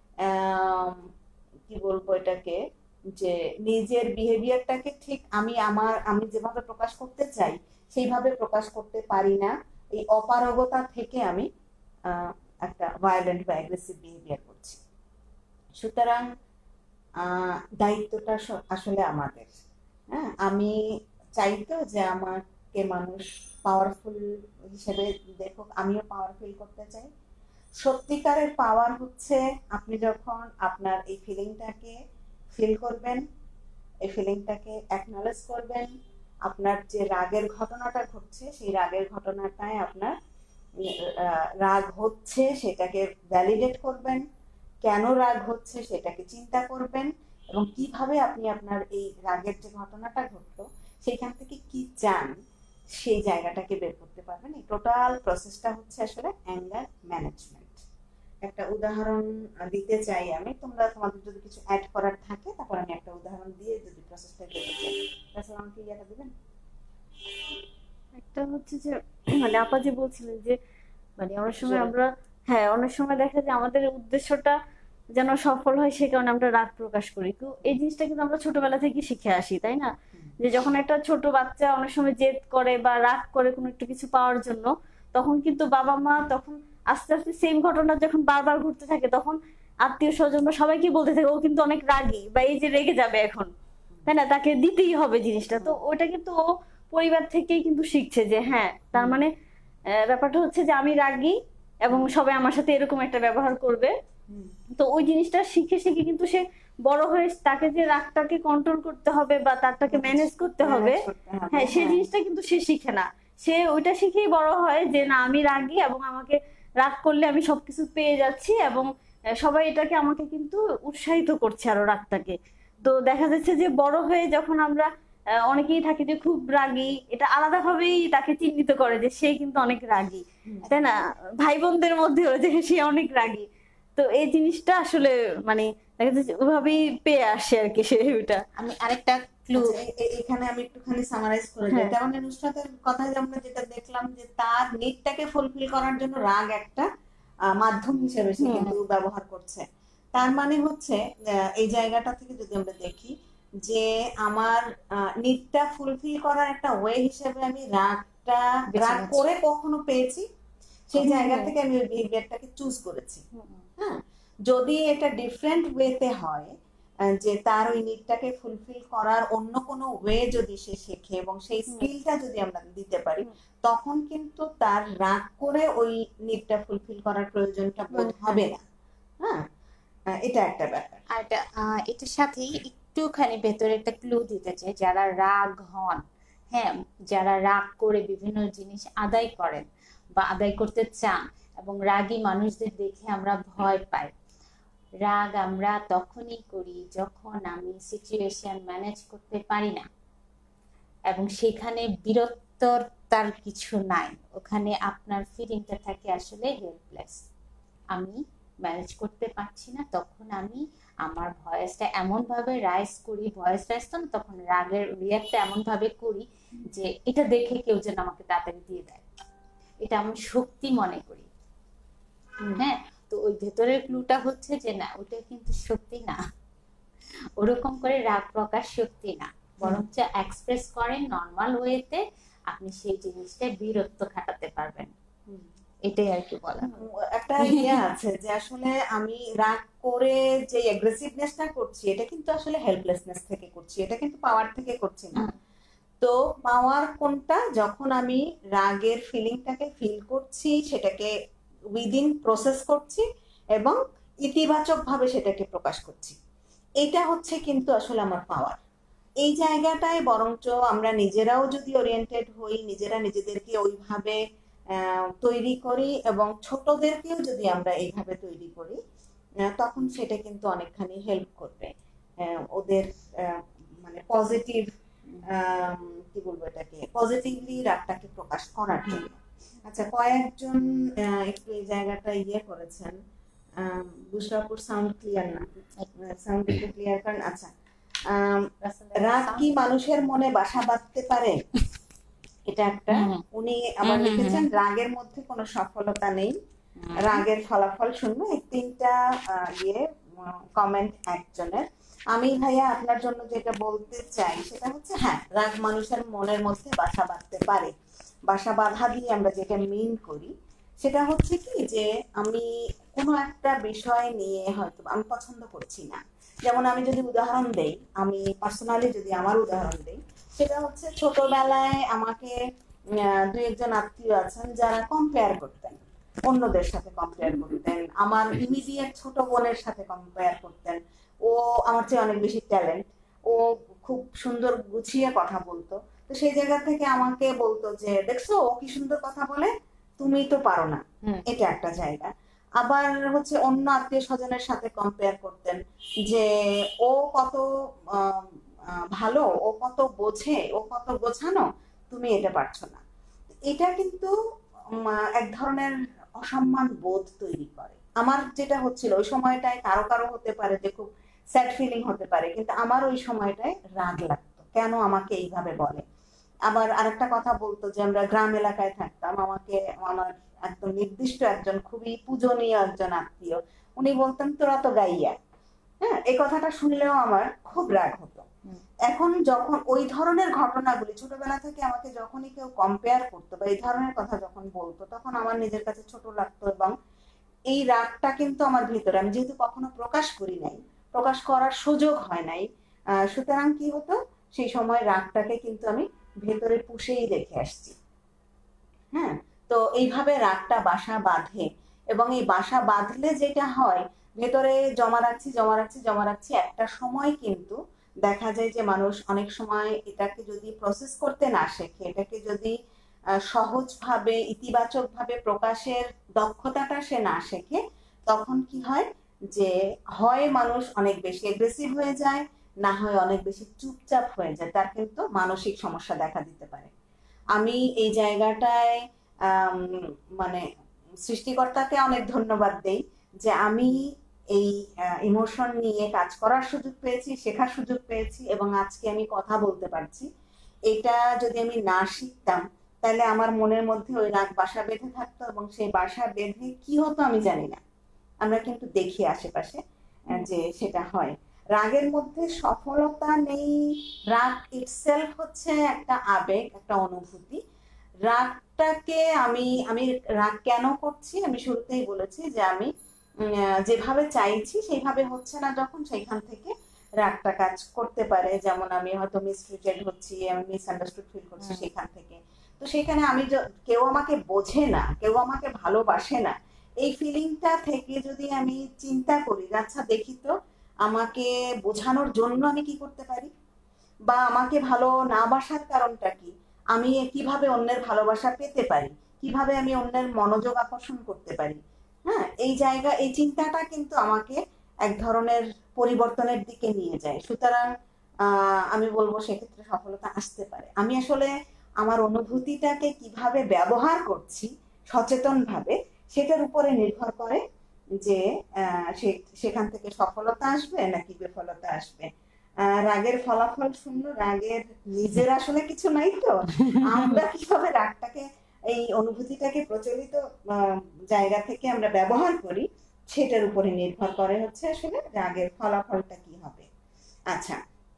কি বলবো এটাকে, যে নিজের বিহেভিয়ারটাকে ঠিক আমি যেভাবে প্রকাশ করতে চাই সেইভাবে প্রকাশ করতে পারি না। এই অপারগতা থেকে আমি একটা ভায়োলেন্ট বা অ্যাগ্রেসিভ বিহেভিয়ার করছি। সুতরাং দায়িত্বটা আসলে আমাদের। হ্যাঁ, আমি চাইতো যে আমাকে মানুষ পাওয়ারফুল হিসেবে দেখুক, আমিও পাওয়ারফুল করতে চাই। সত্যিকারের পাওয়ার হচ্ছে আপনি যখন আপনার এই ফিলিংটাকে ফিল করবেন, এই ফিলিংটাকে অ্যাকনলেজ করবেন, আপনার যে রাগের ঘটনাটা ঘটছে সেই রাগের ঘটনাটায় আপনার রাগ হচ্ছে সেটাকে ভ্যালিডেট করবেন, কেন রাগ হচ্ছে সেটাকে চিন্তা করবেন, এবং কিভাবে আপনি আপনার এই রাগের যে ঘটনাটা ঘটলো সেখান থেকে কি চান সেই জায়গাটাকে বের করতে পারবেন। এই টোটাল প্রসেসটা হচ্ছে আসলে অ্যাঙ্গার ম্যানেজমেন্ট। একটা উদাহরণ দিতে চাই আমি, তোমাদের যদি কিছু অ্যাড করার থাকে তারপর আমি একটা উদাহরণ দিয়ে যদি প্রসেসটা বলতে চাই। তাহলে আমাকে ইয়াটা দিবেন। একটা হচ্ছে যে মানে আপা যে বলছিলেন যে মানে অনেক সময় আমরা, হ্যাঁ অনেক সময় দেখা যায় আমাদের উদ্দেশ্যটা যেন সফল হয় সে কারণে আমরা রাগ প্রকাশ করি। তো এই জিনিসটা কিন্তু আমরা ছোটবেলা থেকে শিখে আসি, তাই না? যে যখন একটা ছোট বাচ্চা অনেক সময় জেদ করে বা রাগ করে কোনো একটু কিছু পাওয়ার জন্য, তখন কিন্তু বাবা মা তখন আস্তে আস্তে সেম ঘটনা যখন বারবার ঘটতে থাকে তখন আত্মীয় স্বজন বা সবাইকে বলতে থাকে ও কিন্তু অনেক রাগী বা এই যে রেগে যাবে এখন, তাই না, তাকে দিতেই হবে জিনিসটা। তো ওটা কিন্তু ও পরিবার থেকেই কিন্তু শিখছে যে হ্যাঁ তার মানে ব্যাপারটা হচ্ছে যে আমি রাগী এবং সবাই আমার সাথে এরকম একটা ব্যবহার করবে। তো ওই জিনিসটা শিখে শিখে কিন্তু সে বড় হয়ে তাকে যে রাগটাকে কন্ট্রোল করতে হবে বা তারটাকে ম্যানেজ করতে হবে, হ্যাঁ সেই জিনিসটা কিন্তু সে শিখে না। সে ওইটা শিখেই বড় হয় যে না আমি রাগী এবং আমাকে রাগ করলে আমি সবকিছু পেয়ে যাচ্ছি এবং সবাই এটাকে আমাকে কিন্তু উৎসাহিত করছে আরো রাগটাকে। তো দেখা যাচ্ছে যে বড় হয়ে যখন আমরা অনেকেই থাকে যে খুব রাগী, এটা আলাদাভাবেই তাকে চিহ্নিত করে যে সে কিন্তু অনেক রাগী, তাই না? ভাই বোনদের মধ্যেও যে সে অনেক রাগী। তো এই জিনিসটা আসলে মানে দেখা যাচ্ছে ওইভাবেই পেয়ে আসে আর কি সে ওইটা। আমি আরেকটা ক্লু এখানে আমি একটুখানি সামারাইজ করে দিই। তার মানে নুসরাতের কথায় আমরা যেটা দেখলাম যে তার নিডটাকে ফুলফিল করার জন্য রাগ একটা মাধ্যম হিসেবে সে কিন্তু ব্যবহার করছে। তার মানে হচ্ছে এই জায়গাটা থেকে যদি আমরা দেখি যে আমার নিডটা ফুলফিল করার একটা ওয়ে হিসেবে আমি রাগ করে কখনো পেয়েছি, সেই জায়গা থেকে আমি ওই বিহেভিয়ারটাকে চুজ করেছি। হ্যাঁ, যদি এটা ডিফারেন্ট ওয়েতে হয় যে তার ওই নিডটাকে ফুলফিল করার অন্য কোনো ওয়ে যদি সে শেখে এবং সেই স্কিলটা যদি আমরা দিতে পারি, তখন কিন্তু তার রাগ করে ওই নিডটা ফুলফিল করার প্রয়োজনটা বোধ হবে না। হ্যাঁ, এটা একটা ব্যাপার। আর এটার সাথেই একটুখানি ভেতরে একটা ক্লু দিতে চাই, যারা রাগ হন, হ্যাঁ যারা রাগ করে বিভিন্ন জিনিস আদায় করেন বা আদায় করতে চান এবং রাগী মানুষদের দেখে আমরা ভয় পাই। রাগ আমরা তখনই করি যখন আমি সিচুয়েশন ম্যানেজ করতে পারি না এবং সেখানে বীরত্বতার কিছু নাই, ওখানে আপনার ফিলিংটা থাকে আসলে হেল্পলেস। আমি ম্যানেজ করতে পারছি না, তখন আমি আমার ভয়েসটা এমন ভাবে রাইজ করি, ভয়েস রাইজ তো না, তখন রাগের রিয়াক্টটা এমন ভাবে করি যে এটা দেখে কেউ যেন আমাকে তাড়াতাড়ি দিয়ে দেয়, এটা আমি শক্তি মনে করি। হ্যাঁ, তো ওই ভেতরের ক্লুটা হচ্ছে যে না ওটা কিন্তু শক্তি না, ওরকম করে রাগ প্রকাশ শক্তি না, বরঞ্চ এক্সপ্রেস করেন নর্মাল ওয়েতে, আপনি সেই জিনিসটা বীরত্ব খাটাতে পারবেন। এটাই আর কি বলা। একটা ইয়ে আছে যে আসলে আমি রাগ করে যে অ্যাগ্রেসিভনেসটা করছি এটা কিন্তু আসলে হেল্পলেসনেস থেকে করছি, এটা কিন্তু পাওয়ার থেকে করছি না। তো পাওয়ার কোনটা? যখন আমি রাগের ফিলিংটাকে ফিল করছি, সেটাকে উইদিন প্রসেস করছি এবং ইতিবাচক ভাবে সেটাকে প্রকাশ করছি, এটা হচ্ছে কিন্তু আসলে আমার পাওয়ার। এই জায়গাটায় বরঞ্চ আমরা নিজেরাও যদি ওরিয়েন্টেড হই, নিজেরা নিজেদেরকে ওইভাবে তৈরি করি এবং ছোটদেরকেও যদি আমরা এইভাবে তৈরি করি, তখন সেটা কিন্তু অনেকখানি হেল্প করবে ওদের মানে পজিটিভ, কি বলবো এটাকে, পজিটিভলি রাগটাকে প্রকাশ করার জন্য। আচ্ছা, কয়েকজন একটু এই জায়গাটা ইয়ে করেছেন। বুশরাপুর সাউন্ড ক্লিয়ার না? সাউন্ড একটু ক্লিয়ার করেন। আচ্ছা, রাগ কি মানুষের মনে বাসা বাঁধতে পারে? এটা একটা। উনি আবার লিখেছেন রাগের মধ্যে কোনো সফলতা নেই, রাগের ফলাফল শূন্য। এই তিনটা কমেন্ট একজনের। আমি ভাইয়া আপনার জন্য যেটা বলতে চাই সেটা হচ্ছে, হ্যাঁ, রাগ মানুষের মনের মধ্যে বাসা বাঁধতে পারে। বাসা বাঁধা দিয়ে আমরা যেটা মিন করি সেটা হচ্ছে কি, যে আমি কোনো একটা বিষয় নিয়ে হয়তো আমি পছন্দ করছি না। যেমন আমি যদি উদাহরণ দেই, আমি পার্সোনালি যদি আমার উদাহরণ দেই, সেটা হচ্ছে ছোটবেলায় আমাকে দুই একজন আত্মীয় আছেন যারা কম্পেয়ার করতেন, অন্যদের সাথে কম্পেয়ার করতেন, আমার ইমিডিয়েট ছোট বোনের সাথে কম্পেয়ার করতেন। ও আমার চেয়ে অনেক বেশি ট্যালেন্ট, ও খুব সুন্দর গুছিয়ে কথা বলতো। তো সেই জায়গা থেকে আমাকে বলতো যে দেখছো ও কি সুন্দর কথা বলে, তুমি তো পারো না। এটা একটা জায়গা। আবার হচ্ছে অন্য আত্মীয় স্বজনের সাথে কম্পেয়ার করতেন যে ও কত ভালো, ও কত বোঝে, ও কত গোছানো, তুমি এটা পারছো না। এটা কিন্তু এক ধরনের অসম্মান বোধ তৈরি করে। আমার যেটা হচ্ছিল ওই সময়টায়, কারো কারো হতে পারে যে খুব স্যাড ফিলিং হতে পারে, কিন্তু আমার ওই সময়টায় রাগ লাগতো, কেন আমাকে এইভাবে বলে। আবার আরেকটা কথা বলতো যে আমরা গ্রাম এলাকায় থাকতাম, আমাকে আমার একদম নির্দিষ্ট একজন খুবই পূজনীয় একজন আত্মীয়, উনি বলতেন তোরা তো গাইয়া। হ্যাঁ, এই কথাটা শুনলেও আমার খুব রাগ হতো। এখন যখন ওই ধরনের ঘটনাগুলি ছোটবেলা থেকে আমাকে যখনই কেউ কম্পেয়ার করতো বা এই ধরনের কথা যখন বলতো, তখন আমার নিজের কাছে ছোট লাগতো এবং এই রাগটা কিন্তু আমার ভিতরে, আমি যেহেতু কখনো প্রকাশ করি নাই, প্রকাশ করার সুযোগ হয় নাই, সুতরাং কি হতো, সেই সময় রাগটাকে কিন্তু আমি ভেতরে পুষেই রেখে আসছি। হ্যাঁ, তো এইভাবে রাগটা বাসা বাঁধে এবং এই বাসা বাঁধলে যেটা হয়, ভেতরে জমা রাখছি জমা রাখছি জমা রাখছি, একটা সময় কিন্তু দেখা যায় যে মানুষ অনেক সময় এটাকে যদি প্রসেস করতে না শেখে, এটাকে যদি সহজভাবে ইতিবাচকভাবে প্রকাশের দক্ষতাটা সে না শেখে, তখন কি হয় যে হয় মানুষ অনেক বেশি এগ্রেসিভ হয়ে যায়, না হয় অনেক বেশি চুপচাপ হয়ে যায়, তার কিন্তু মানসিক সমস্যা দেখা দিতে পারে। আমি এই জায়গাটায় মানে সৃষ্টিকর্তাকে অনেক ধন্যবাদ দেই যে আমি এই ইমোশন নিয়ে কাজ করার সুযোগ পেয়েছি, শেখার সুযোগ পেয়েছি এবং আজকে আমি কথা বলতে পারছি। এটা যদি আমি না শিখতাম তাহলে আমার মনের মধ্যে ওই রাগ বাসা বেঁধে থাকতো এবং সেই বাসা বেঁধে কি হতো আমি জানি না। আমরা কিন্তু দেখি আশেপাশে যে সেটা হয়। রাগের মধ্যে সফলতা নেই, রাগ ইটসেলফ হচ্ছে একটা আবেগ, একটা অনুভূতি। রাগটাকে আমি আমি রাগ কেন করছি, আমি শুরুতেই বলেছি যে আমি যেভাবে চাইছি সেইভাবে হচ্ছে না, যখন সেইখান থেকে রাগটা কাজ করতে পারে। যেমন আমি হয়তো মিসট্রিটেড হচ্ছি, আমি মিসআন্ডারস্টুড ফিল করছি সেখান থেকে। তো সেখানে আমি কেউ আমাকে বোঝে না, কেউ আমাকে ভালোবাসে না, এই ফিলিংটা থেকে যদি আমি চিন্তা করি, আচ্ছা দেখি তো আমাকে বোঝানোর জন্য আমি কি করতে পারি, বা আমাকে ভালো না বাসার কারণটা কি, আমি কিভাবে অন্যের ভালোবাসা পেতে পারি, কিভাবে আমি অন্যের মনোযোগ আকর্ষণ করতে পারি। হ্যাঁ, এই জায়গা, এই চিন্তাটা কিন্তু আমাকে এক ধরনের পরিবর্তনের দিকে নিয়ে যায়। সুতরাং আমি বলবো সেক্ষেত্রে সফলতা আসতে পারে। আমি আসলে আমার অনুভূতিটাকে কিভাবে ব্যবহার করছি সচেতন ভাবে, সেটার উপরে নির্ভর করে যে সেখান থেকে সফলতা আসবে নাকি বিফলতা আসবে। রাগের ফলাফল শূন্য, রাগের নিজের আসলে কিছু নাই। তো আমরা কিভাবে রাগটাকে, এই অনুভূতিটাকে প্রচলিত জায়গা থেকে আমরা ব্যবহার করি, সেটার উপরে নির্ভর করে হচ্ছে আসলে রাগের ফলাফলটা কি হবে। আচ্ছা,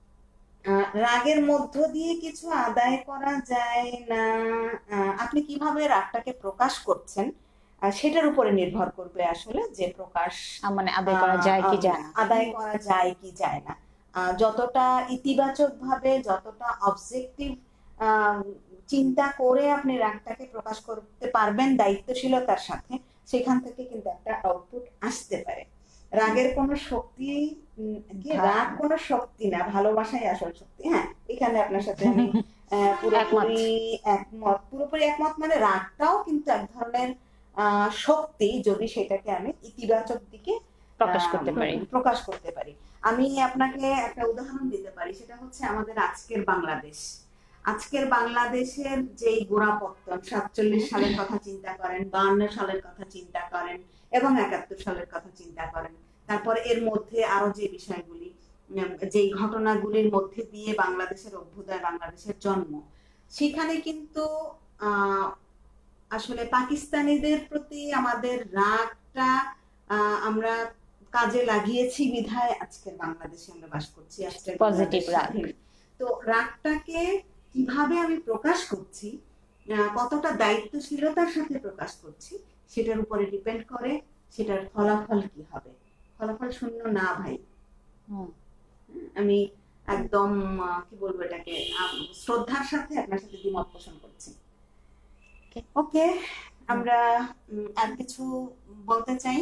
রাগের মধ্য দিয়ে কিছু আদায় করা যায় না, আপনি কিভাবে রাগটাকে প্রকাশ করছেন সেটার উপরে নির্ভর করবে আসলে, যে প্রকাশ মানে আদায় করা যায় কি যায় না, আদায় করা যায় কি যায় না। যতটা ইতিবাচক ভাবে, যতটা অবজেক্টিভ চিন্তা করে আপনি রাগটাকে প্রকাশ করতে পারবেন দায়িত্বশীলতার সাথে, সেখান থেকে কিন্তু একটা আউটপুট আসতে পারে। রাগের কোনো শক্তি কি রাগ কোনো শক্তি না, ভালোবাসাই আসল শক্তি। হ্যাঁ, এখানে আপনার সাথে আমি পুরোপুরি একমত। মানে রাগটাও কিন্তু এক ধরনের শক্তি, যদি সেটাকে আমি ইতিবাচক দিকে প্রকাশ করতে পারি। আমি আপনাকে একটা উদাহরণ দিতে পারি, সেটা হচ্ছে আমাদের আজকের বাংলাদেশ। আজকের বাংলাদেশের যে গোড়াপত্তন, 47 সালের কথা চিন্তা করেন, 52 সালের কথা চিন্তা করেন এবং 71 সালের কথা চিন্তা করেন, তারপর এর মধ্যে আরো যে বিষয়গুলি, যেই ঘটনাগুলির মধ্যে দিয়ে বাংলাদেশের অভ্যুদয়, বাংলাদেশের জন্ম, সেখানে কিন্তু আসলে পাকিস্তানিদের প্রতি আমাদের রাগটা আমরা কাজে লাগিয়েছি বিধায় আজকের বাংলাদেশে আমরা বাস করছি, আজকের পজিটিভ রাগ। তো রাগটাকে কিভাবে আমি প্রকাশ করছি, কতটা দায়িত্বশীলতার সাথে প্রকাশ করছি, সেটার উপরে ডিপেন্ড করে সেটার ফলাফল কি হবে। ফলাফল শূন্য না ভাই, আমি একদম কি বলবো এটাকে, শ্রদ্ধার সাথে আপনার সাথে দ্বিমত পোষণ করছি। ওকে, আমরা আর কিছু বলতে চাই?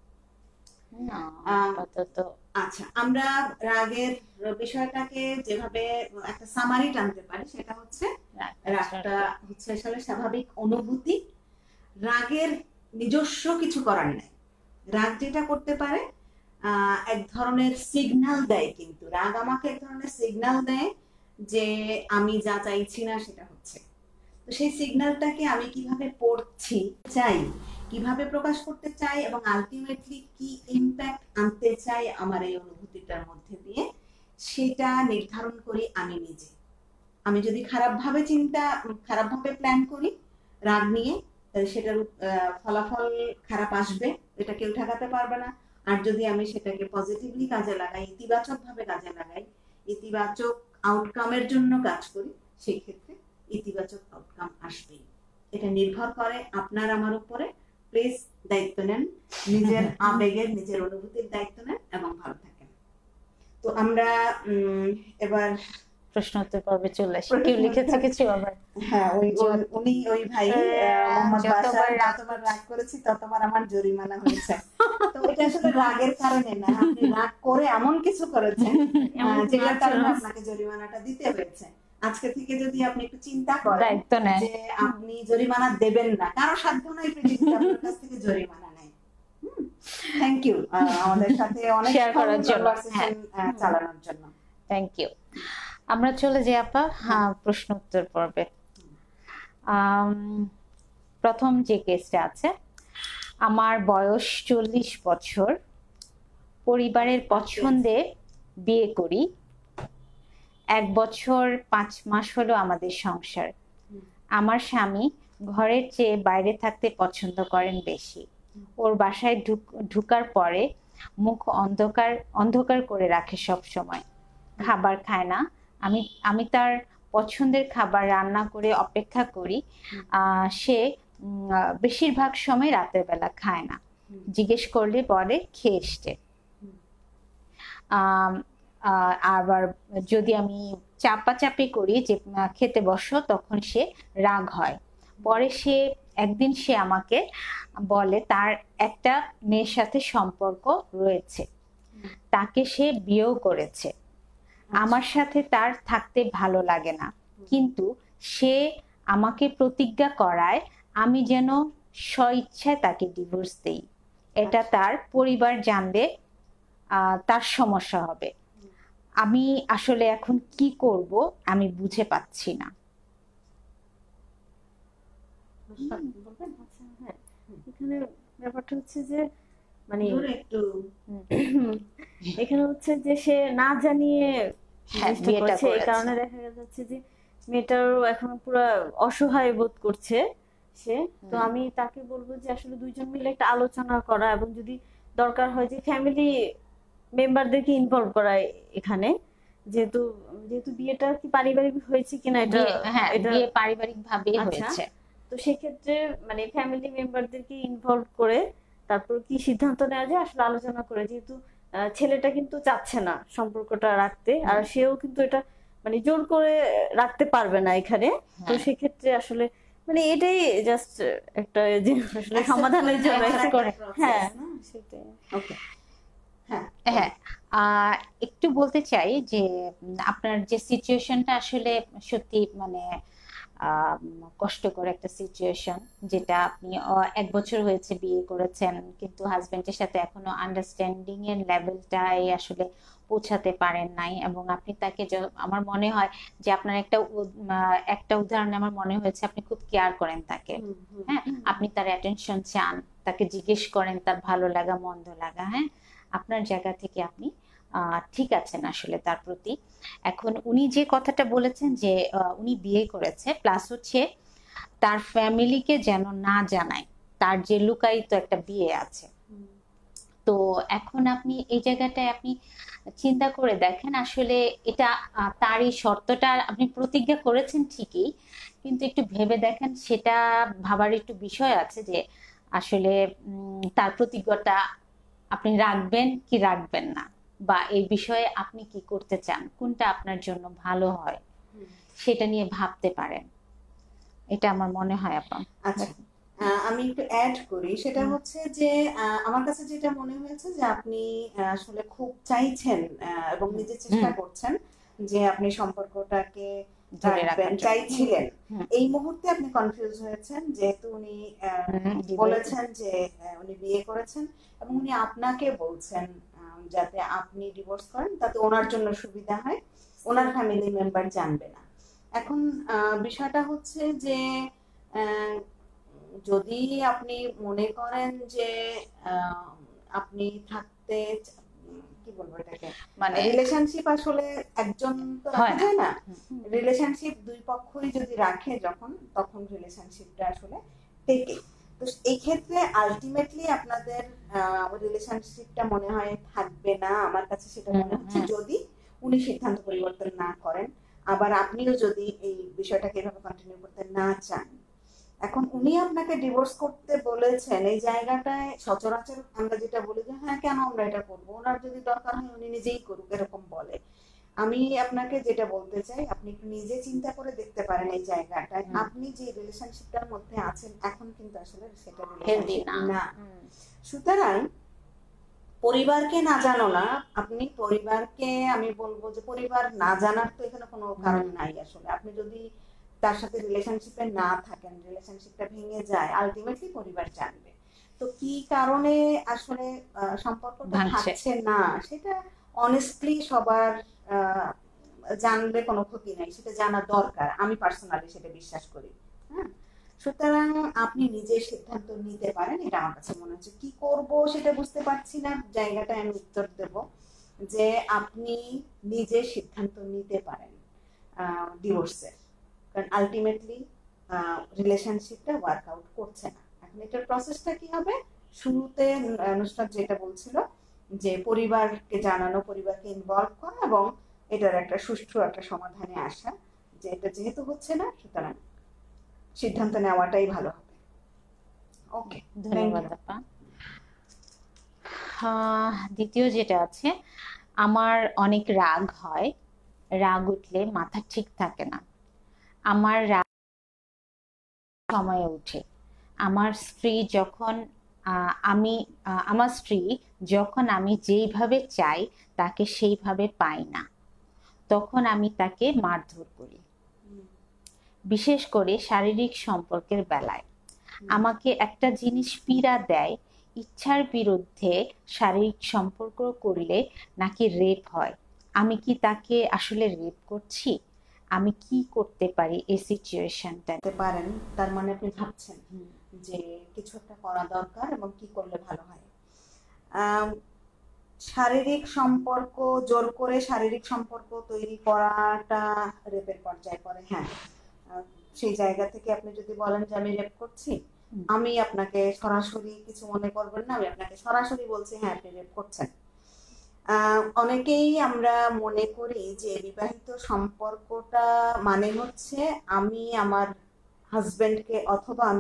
আচ্ছা, আমরা রাগের বিষয়টাকে যেভাবে একটা সামারি টানতে পারি, সেটা হচ্ছে রাগটা হচ্ছে আসলে স্বাভাবিক অনুভূতি। রাগের নিজস্ব কিছু করার নাই। রাগ যেটা করতে পারে, এক ধরনের সিগন্যাল দেয়, কিন্তু রাগ আমাকে এক ধরনের সিগন্যাল দেয় যে আমি যা চাইছি না সেটা হচ্ছে। তো সেই সিগন্যালটাকে আমি কিভাবে পড়ছি চাই, কিভাবে প্রকাশ করতে চাই এবং আলটিমেটলি কি ইম্প্যাক্ট আনতে চাই আমার এই অনুভূতিটার মধ্যে দিয়ে, সেটা নির্ধারণ করি আমি নিজে। আমি যদি খারাপভাবে প্ল্যান করি রাগ নিয়ে, তাহলে সেটার ফলাফল খারাপ আসবে, এটা কেউ ঠেকাতে পারবে না। আর যদি আমি সেটাকে পজিটিভলি কাজে লাগাই, ইতিবাচক ভাবে কাজে লাগাই, ইতিবাচক আউটকামের জন্য কাজ করি, সেই ক্ষেত্রে ইতিবাচক আউটকাম আসবেই। এটা নির্ভর করে আপনার আমার উপরে। প্লিজ দায়িত্ব নেন, নিজের আবেগের, নিজের অনুভূতির দায়িত্ব নেন এবং ভালো থাকেন। তো আমরা এবার প্রশ্ন উত্তর পর্বে চলে আসি। কেউ লিখেছে কিছু আবার? হ্যাঁ, ওই ভাই মোহাম্মদ বাশার, যতবার রাগ করেছি ততবার আমার জরিমানা হয়েছে। তো এটা আসলে রাগের কারণে না, আপনি রাগ করে এমন কিছু করেছেন যেটার কারণে আপনাকে জরিমানাটা দিতে হয়েছে। আজকে থেকে যদি আপনি একটু চিন্তা করেন যে আপনি জরিমানা দেবেন না, কারো সাধ্য নাই পৃথিবীতে আপনার কাছ থেকে জরিমানা নেয়। থ্যাংক ইউ আমাদের সাথে অনেক শেয়ার করার জন্য, চালানোর জন্য। Thank you. আমরা চলে যাই আপা প্রশ্ন উত্তর পর্বে। প্রথম যে কেসটা আছে, আমার বয়স 40 বছর, পরিবারের পছন্দে বিয়ে করি, 1 বছর 5 মাস হলো আমাদের সংসার। আমার স্বামী ঘরের চেয়ে বাইরে থাকতে পছন্দ করেন বেশি। ওর বাসায় ঢুকার পরে মুখ অন্ধকার করে রাখে সব সময়, খাবার খায় না। আমি তার পছন্দের খাবার রান্না করে অপেক্ষা করি, সে বেশিরভাগ সময় রাতের বেলা খায় না। জিজ্ঞেস করলে বলে খেয়ে এসছে। আবার যদি আমি চাপাচাপি করি যে খেতে বসো, তখন সে রাগ হয়। পরে একদিন সে আমাকে বলে তার একটা মেয়ের সাথে সম্পর্ক রয়েছে, তাকে সে বিয়েও করেছে। আমার সাথে তার থাকতে ভালো লাগে না, কিন্তু সে আমাকে প্রতিজ্ঞা করায় আমি যেন স্বইচ্ছায় তাকে ডিভোর্স দেই। এটা তার পরিবার জানলে তার সমস্যা হবে। আমি আসলে এখন কি করব আমি বুঝে পাচ্ছি না। এখানে ব্যাপারটা হচ্ছে যে মানে এখানে হচ্ছে যে সে না জানিয়ে বিয়েটা করছে, এই কারণে দেখা যাচ্ছে যে মেয়েটারও এখন পুরো অসহায় বোধ করছে সে। তো আমি তাকে বলবো যে আসলে দুইজন মিলে একটা আলোচনা করা, এবং যদি দরকার হয় যে ফ্যামিলি মেম্বারদেরকে ইনভলভ করা এখানে, যেহেতু বিয়েটা কি পারিবারিক হয়েছে কিনা, এটা বিয়ে পারিবারিক ভাবে হয়েছে। তো সেক্ষেত্রে মানে ফ্যামিলি মেম্বারদেরকে ইনভলভ করে তারপর কি সিদ্ধান্ত নেওয়া যায় আসলে আলোচনা করে, যেহেতু ছেলেটা কিন্তু চাচ্ছে না সম্পর্কটা রাখতে, আর সেও কিন্তু এটা মানে জোর করে রাখতে পারবে না এখানে। তো সেক্ষেত্রে আসলে মানে এটাই জাস্ট একটা যে আসলে সমাধানের জন্য। হ্যাঁ, সেটাই। হ্যাঁ, আহ একটু বলতে চাই যে আপনার যে সিচুয়েশনটা আসলে সত্যি মানে কষ্টকর একটা সিচুয়েশন, যেটা আপনি 1 বছর হয়েছে বিয়ে করেছেন কিন্তু হাজবেন্ডের সাথে এখনো আন্ডারস্ট্যান্ডিং এর লেভেলটাই আসলে পৌঁছাতে পারেন নাই, এবং আপনি তাকে আমার মনে হয় যে আপনার একটা উদাহরণে আমার মনে হয়েছে আপনি খুব কেয়ার করেন তাকে। হ্যাঁ, আপনি তার অ্যাটেনশন চান, তাকে জিজ্ঞেস করেন তার ভালো লাগা মন্দ লাগা। হ্যাঁ, আপনার জায়গা থেকে আপনি ঠিক আছেন আসলে তার প্রতি। এখন উনি যে কথাটা বলেছেন যে উনি বিয়ে করেছে, প্লাস হচ্ছে তার ফ্যামিলিকে যেন না জানায় তার যে লুকায়িত একটা বিয়ে আছে। তো এখন আপনি এই জায়গাটায় আপনি চিন্তা করে দেখেন আসলে এটা তার এই শর্তটা আপনি প্রতিজ্ঞা করেছেন ঠিকই, কিন্তু একটু ভেবে দেখেন, সেটা ভাবার একটু বিষয় আছে যে আসলে তার প্রতিজ্ঞাটা আপনি রাখবেন কি রাখবেন না, বা এই বিষয়ে আপনি কি করতে চান, কোনটা আপনার জন্য ভালো হয় সেটা নিয়ে ভাবতে পারেন। এটা আমার মনে হয় আপা। আচ্ছা, আমি একটু অ্যাড করি, সেটা হচ্ছে যে আমার কাছে যেটা মনে হয়েছে যে আপনি আসলে খুব চাইছেন এবং নিজে চেষ্টা করছেন যে আপনি সম্পর্কটাকে রাখবেন চাইছিলেন। এই মুহূর্তে আপনি কনফিউজ হয়েছেন যেহেতু উনি বলেছেন যে উনি বিয়ে করেছেন এবং উনি আপনাকে বলছেন যাতে আপনি ডিভোর্স করেন, তাতে ওনার জন্য সুবিধা হয়, ওনার ফ্যামিলি মেম্বার জানবে না। এখন বিষয়টা হচ্ছে যে যদি আপনি মনে করেন যে আপনি থাকতে কি বলবো এটাকে, মানে রিলেশনশিপ আসলে একজন তো রাখা যায় না, রিলেশনশিপ দুই পক্ষই যদি রাখে যখন, তখন রিলেশনশিপটা আসলে টেকে। তো এই ক্ষেত্রে আলটিমেটলি আপনাদের রিলেশনশিপটা মনে হয় থাকবে না, আমার কাছে সেটা মনে হচ্ছে, যদি উনি সিদ্ধান্ত পরিবর্তন না করেন, আবার আপনিও যদি এই বিষয়টাকে এভাবে কন্টিনিউ করতে না চান। এখন উনি আপনাকে ডিভোর্স করতে বলেছেন, এই জায়গাটায় সচরাচর আমরা যেটা বলি যে হ্যাঁ কেন আমরা এটা করবো, ওনার যদি দরকার হয় উনি নিজেই করুক, এরকম বলে। আমি আপনাকে যেটা বলতে চাই, আপনি একটু নিজে চিন্তা করে দেখতে পারেন এই জায়গাটায় আপনি যে রিলেশনশিপটার মধ্যে আছেন এখন কিন্তু আসলে সেটা রিলেশনশিপ না। সুতরাং পরিবারকে না জানো না, আপনি পরিবারকে, আমি বলবো যে পরিবার না জানার তো এখানে কোনো কারণ নাই। আসলে আপনি যদি তার সাথে রিলেশনশিপে না থাকেন, রিলেশনশিপটা ভেঙে যায়, আলটিমেটলি পরিবার জানবে। তো কি কারণে আসলে সম্পর্কটা থাকছে না সেটা অনেস্টলি সবার জানলে কোনো ক্ষতি নাই, সেটা জানা দরকার, আমি পার্সোনালি সেটা বিশ্বাস করি। হ্যাঁ, সুতরাং আপনি নিজের সিদ্ধান্ত নিতে পারেন, এটা আমার কাছে মনে হচ্ছে। কি করব সেটা বুঝতে পারছি না, জায়গাটায় আমি উত্তর দেব যে আপনি নিজের সিদ্ধান্ত নিতে পারেন ডিভোর্সের, কারণ আলটিমেটলি রিলেশনশিপটা ওয়ার্কআউট করছে না। এখন এটার প্রসেসটা কি হবে, শুরুতে নুসরাত যেটা বলছিল যে পরিবারকে জানানো, পরিবারকে ইনভলভ করা এবং এটার একটা সুষ্ঠু একটা সমাধানে আসা, যে এটা যেহেতু হচ্ছে না সুতরাং সিদ্ধান্ত নেওয়াটাই ভালো হবে। ওকে, ধন্যবাদ আপা। দ্বিতীয় যেটা আছে, আমার অনেক রাগ হয়, রাগ উঠলে মাথা ঠিক থাকে না, আমার রাগ সময়ে উঠে। আমার স্ত্রী যখন আমার স্ত্রী যখন আমি যেইভাবে চাই তাকে সেইভাবে পাই না, তখন আমি তাকে মারধর করি, বিশেষ করে শারীরিক সম্পর্কের বেলায়। আমাকে একটা জিনিস পীড়া দেয়, ইচ্ছার বিরুদ্ধে শারীরিক সম্পর্ক করলে নাকি রেপ হয়। আমি কি তাকে আসলে রেপ করছি? আমি কি করতে পারি এই সিচুয়েশনটা? পারেন, তার মানে আপনি ভাবছেন যে কিছু একটা করা দরকার এবং কি করলে ভালো হয়। শারীরিক সম্পর্ক, জোর করে শারীরিক সম্পর্ক তৈরি করাটা রেপের পর্যায়ে পড়ে। হ্যাঁ, সেই জায়গা থেকে আপনি যদি বলেন যে আমি রেপ করছি, আমি আপনাকে সরাসরি কিছু মনে করবেন না, আমি আপনাকে সরাসরি বলছি হ্যাঁ আপনি রেপ করছেন। অনেকেই আমরা মনে করি যে বিবাহিত সম্পর্কটা মানে হচ্ছে আমি আমার হাজবেন্ডকে অথবা আমি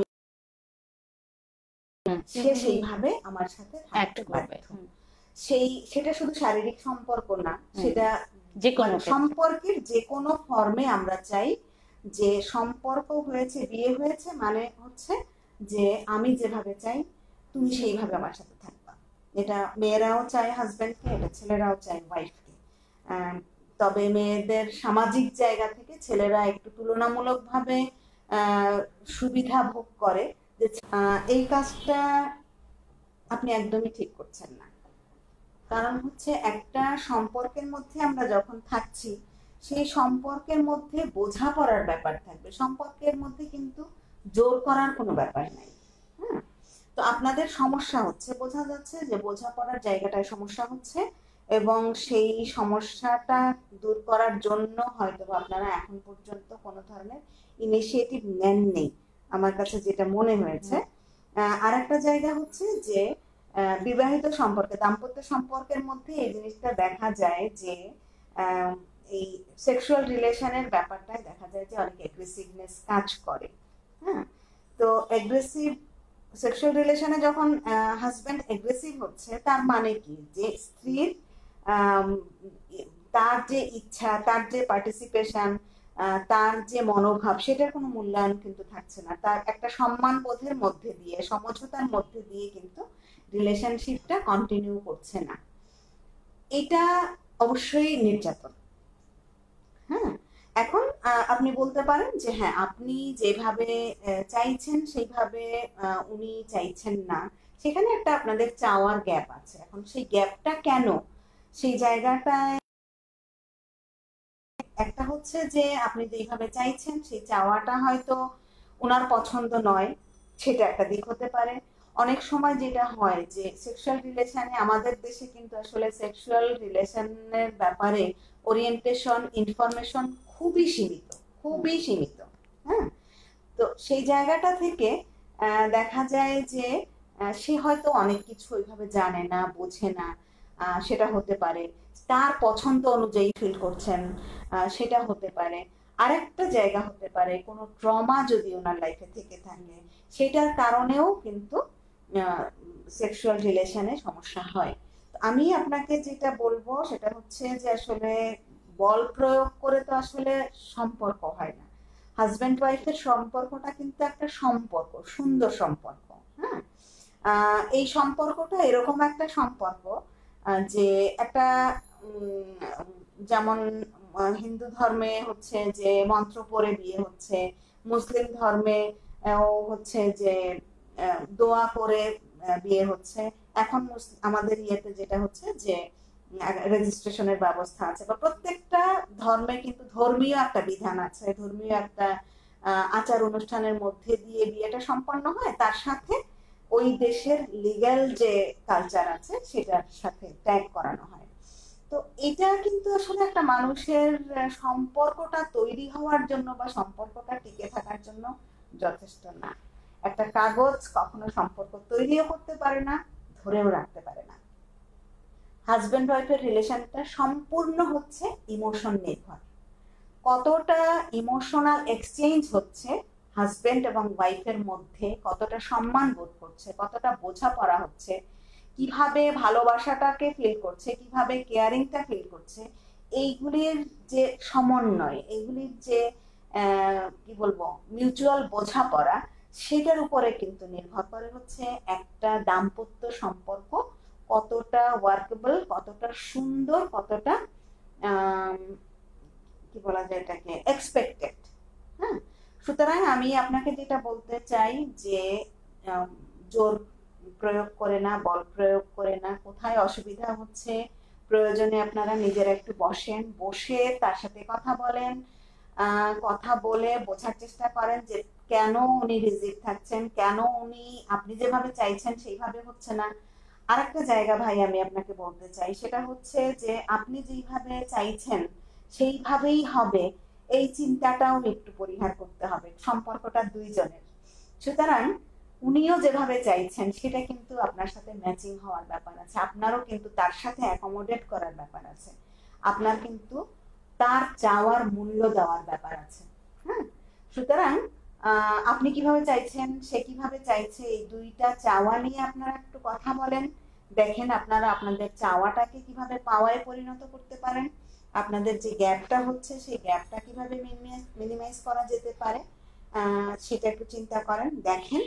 সে সেইভাবে আমার সাথে থাকতে পারবে। সেটা শুধু শারীরিক সম্পর্ক না, সেটা যে কোনো সম্পর্কের যে কোনো ফর্মে আমরা চাই যে সম্পর্ক হয়েছে, বিয়ে হয়েছে মানে হচ্ছে যে আমি যেভাবে চাই তুমি সেইভাবে আমার সাথে থাকবা। এটা মেয়েরাও চায় হাজবেন্ডকে, এটা ছেলেরাও চায় ওয়াইফকে। তবে মেয়েদের সামাজিক জায়গা থেকে ছেলেরা একটু তুলনামূলকভাবে সুবিধা ভোগ করে যে এই কাজটা আপনি একদমই ঠিক করছেন না। কারণ হচ্ছে একটা সম্পর্কের মধ্যে আমরা যখন থাকছি, সেই সম্পর্কের মধ্যে বোঝাপড়ার ব্যাপার থাকবে, সম্পর্কের মধ্যে কিন্তু জোর করার কোনো ব্যাপার নাই। হ্যাঁ, তো আপনাদের সমস্যা হচ্ছে, বোঝা যাচ্ছে যে বোঝাপড়ার জায়গাটায় সমস্যা হচ্ছে, এবং সেই সমস্যাটা দূর করার জন্য হয়তো আপনারা এখন পর্যন্ত কোনো ধরনের ইনিশিয়েটিভ নেননি, আমার কাছে যেটা মনে হয়েছে। আর একটা জায়গা হচ্ছে যে বিবাহিত সম্পর্কে, দাম্পত্য সম্পর্কের মধ্যে এই জিনিসটা দেখা যায় যে এই সেক্সুয়াল রিলেশনের ব্যাপারটায় দেখা যায় যে অনেক এগ্রেসিভনেস কাজ করে। হ্যাঁ, তো এগ্রেসিভ সেক্সুয়াল রিলেশনে যখন হাজব্যান্ড এগ্রেসিভ হচ্ছে, তার মানে কি যে স্ত্রীর তার যে ইচ্ছা, তার যে পার্টিসিপেশন, তার যে মনোভাব, সেটার কোনো মূল্যায়ন কিন্তু থাকছে না। তার একটা সম্মান বোধের মধ্যে দিয়ে, সমঝোতার মধ্যে দিয়ে কিন্তু রিলেশনশিপটা কন্টিনিউ করছে না। এটা অবশ্যই নির্যাতন। হ্যাঁ, এখন আপনি বলতে পারেন যে হ্যাঁ, আপনি যেভাবে চাইছেন সেইভাবে উনি চাইছেন না, সেখানে একটা আপনাদের চাওয়ার গ্যাপ আছে। এখন সেই গ্যাপটা কেন, সেই জায়গাটায় একটা হচ্ছে যে আপনি যেইভাবে চাইছেন সেই চাওয়াটা হয়তো ওনার পছন্দ নয়, সেটা একটা দিক হতে পারে। অনেক সময় যেটা হয় যে সেক্সুয়াল রিলেশনে, আমাদের দেশে কিন্তু আসলে সেক্সুয়াল রিলেশনের ব্যাপারে ওরিয়েন্টেশন, ইনফরমেশন খুবই সীমিত, খুবই সীমিত। হ্যাঁ, তো সেই জায়গাটা থেকে দেখা যায় যে সে হয়তো অনেক কিছু ওইভাবে জানে না, বোঝে না, সেটা হতে পারে। তার পছন্দ অনুযায়ী ফিল করছেন, সেটা হতে পারে। আরেকটা জায়গা হতে পারে কোনো ট্রমা যদি ওনার লাইফে থেকে থাকে, সেটার কারণেও কিন্তু সেক্সুয়াল রিলেশনে সমস্যা হয়। আমি আপনাকে যেটা বলবো সেটা হচ্ছে যে আসলে বল প্রয়োগ করে তো আসলে সম্পর্ক হয় না। হাজব্যান্ড ওয়াইফের সম্পর্কটা কিন্তু একটা সম্পর্ক, সুন্দর সম্পর্ক। হ্যাঁ, এই সম্পর্কটা এরকম একটা সম্পর্ক যে একটা যেমন হিন্দু ধর্মে হচ্ছে যে মন্ত্র পড়ে বিয়ে হচ্ছে, মুসলিম ধর্মে হচ্ছে যে দোয়া করে বিয়ে হচ্ছে। এখন আমাদের ইয়েতে যেটা হচ্ছে যে রেজিস্ট্রেশনের ব্যবস্থা আছে, বা প্রত্যেকটা ধর্মে কিন্তু ধর্মীয় একটা বিধান আছে, ধর্মীয় একটা আচার অনুষ্ঠানের মধ্যে দিয়ে বিয়েটা সম্পন্ন হয়, তার সাথে ওই দেশের লিগ্যাল যে কালচার আছে সেটার সাথে ট্যাগ করানো হয়। তো এটা কিন্তু আসলে একটা মানুষের সম্পর্কটা তৈরি হওয়ার জন্য বা সম্পর্কটা টিকে থাকার জন্য যথেষ্ট না। একটা কাগজ কখনো সম্পর্ক তৈরিও করতে পারে না, ধরেও রাখতে পারে না। হাজব্যান্ড ওয়াইফের রিলেশনটা সম্পূর্ণ হচ্ছে ইমোশন নির্ভর। কতটা ইমোশনাল এক্সচেঞ্জ হচ্ছে হাজবেন্ড এবং ওয়াইফের মধ্যে, কতটা সম্মান বোধ করছে, কতটা বোঝাপড়া হচ্ছে, কিভাবে ভালোবাসাটাকে ফিল করছে, কিভাবে কেয়ারিংটা ফিল করছে, এইগুলির যে সমন্বয়, এইগুলির যে কি বলবো মিউচুয়াল বোঝাপড়া, সেটার উপরে কিন্তু নির্ভর করে হচ্ছে একটা দাম্পত্য সম্পর্ক কতটা ওয়ার্কেবল, কতটা সুন্দর, কতটা কি বলা যায় এটাকে এক্সপেক্টেড। হ্যাঁ, সুতরাং আমি আপনাকে যেটা বলতে চাই যে জোর প্রয়োগ করে না, বল প্রয়োগ করে না, কোথায় অসুবিধা হচ্ছে প্রয়োজনে আপনারা নিজেরা একটু বসেন, বসে তার সাথে কথা বলেন, কথা বলে বোঝার চেষ্টা করেন যে কেন উনি রিজিভ থাকছেন, কেন উনি আপনি যেভাবে চাইছেন সেইভাবে হচ্ছে না। আরেকটা জায়গা ভাই আমি আপনাকে বলতে চাই, সেটা হচ্ছে যে আপনি যেইভাবে চাইছেন সেইভাবেই হবে, এই চিন্তাটাও একটু পরিহার করতে হবে। সম্পর্কটা দুইজনের, সুতরাং উনিও যেভাবে চাইছেন সেটা কিন্তু আপনার সাথে ম্যাচিং হওয়ার ব্যাপার আছে, আপনারও কিন্তু তার সাথে অ্যাকোমোডেট করার ব্যাপার আছে, আপনার কিন্তু তার চাওয়ার মূল্য দেওয়ার ব্যাপার আছে। হ্যাঁ, সুতরাং আপনি কিভাবে চাইছেন, সে কিভাবে চাইছে, এই দুইটা চাওয়া নিয়ে আপনারা একটু কথা বলেন। দেখেন আপনারা আপনাদের চাওয়াটাকে কিভাবে পাওয়ায় পরিণত করতে পারেন, আপনাদের যে গ্যাপটা হচ্ছে সেই গ্যাপটা কিভাবে মিনিমাইজ করা যেতে পারে, সেটা একটু চিন্তা করেন, দেখেন।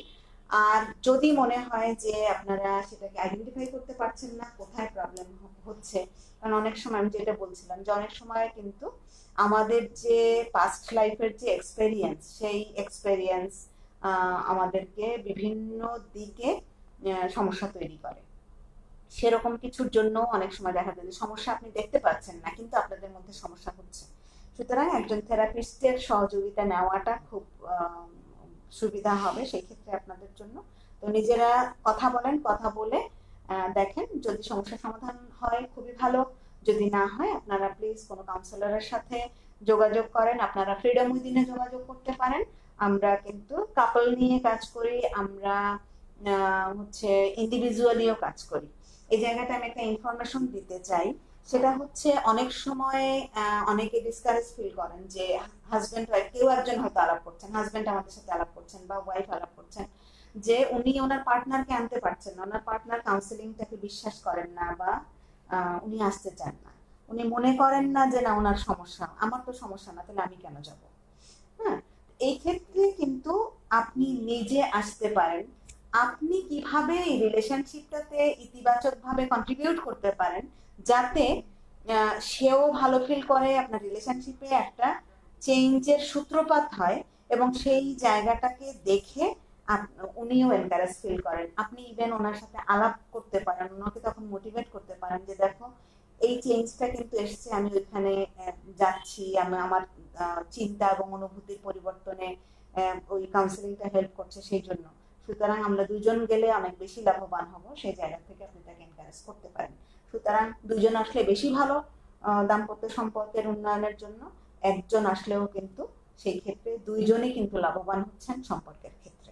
আর যদি মনে হয় যে আপনারা সেটাকে আইডেন্টিফাই করতে পারছেন না কোথায় প্রবলেম হচ্ছে, কারণ অনেক সময় আমি যেটা বলছিলাম যে অনেক সময় কিন্তু আমাদের যে পাস্ট লাইফের যে এক্সপেরিয়েন্স, সেই এক্সপেরিয়েন্স আমাদেরকে বিভিন্ন দিকে সমস্যা তৈরি করে। সেরকম কিছুর জন্য অনেক সময় দেখা যায় যে সমস্যা আপনি দেখতে পাচ্ছেন না কিন্তু আপনাদের মধ্যে সমস্যা হচ্ছে। সুতরাং একজন থেরাপিস্টের সহযোগিতা নেওয়াটা খুব সুবিধা হবে সেই ক্ষেত্রে আপনাদের জন্য। তো নিজেরা কথা বলেন, কথা বলে দেখেন, যদি সমস্যার সমাধান হয় খুবই ভালো, যদি না হয় আপনারা প্লিজ কোনো কাউন্সিলরের সাথে যোগাযোগ করেন। আপনারা ফ্রিডম উইদিনে যোগাযোগ করতে পারেন। আমরা কিন্তু কাপল নিয়ে কাজ করি, আমরা হচ্ছে ইন্ডিভিজুয়ালিও কাজ করি। এই জায়গাটা আমি একটা ইনফরমেশন দিতে চাই, সেটা হচ্ছে অনেক সময় অনেকে ডিসকারেজ ফিল করেন যে হাজবেন্ড ওয়াইফ, কেউ একজন হয়তো আলাপ করছেন, হাজবেন্ড আমাদের সাথে আলাপ করছেন বা ওয়াইফ আলাপ করছেন, যে উনি ওনার পার্টনারকে আনতে পারছেন না, ওনার পার্টনার কাউন্সিলিংটাকে বিশ্বাস করেন না বা উনি আসতে চান না, উনি মনে করেন না যে না ওনার সমস্যা, আমার তো সমস্যা না, তাহলে আমি কেন যাব। হ্যাঁ, এই ক্ষেত্রে কিন্তু আপনি নিজে আসতে পারেন। আপনি কিভাবে এই রিলেশনশিপটাতে ইতিবাচক ভাবে কন্ট্রিবিউট করতে পারেন যাতে সেও ভালো ফিল করে, আপনার রিলেশনশিপে একটা চেঞ্জের সূত্রপাত হয় এবং সেই জায়গাটাকে দেখে উনিও এনকারেজ ফিল করেন। আপনি ইভেন ওনার সাথে আলাপ করতে পারেন, ওনাকে তখন মোটিভেট করতে পারেন যে দেখো এই চেঞ্জটা কিন্তু এসছে, আমি ওইখানে যাচ্ছি, আমি আমার চিন্তা এবং অনুভূতির পরিবর্তনে ওই কাউন্সিলিংটা হেল্প করছে সেই জন্য, সুতরাং আমরা দুজন গেলে অনেক বেশি লাভবান হব, সেই জায়গা থেকে আপনি তাকে এনকারেজ করতে পারেন। সুতরাং দুজন আসলে বেশি ভালো দাম্পত্য সম্পর্কের উন্নয়নের জন্য, একজন আসলেও কিন্তু সেই ক্ষেত্রে দুইজনই কিন্তু লাভবান হচ্ছেন সম্পর্কের ক্ষেত্রে।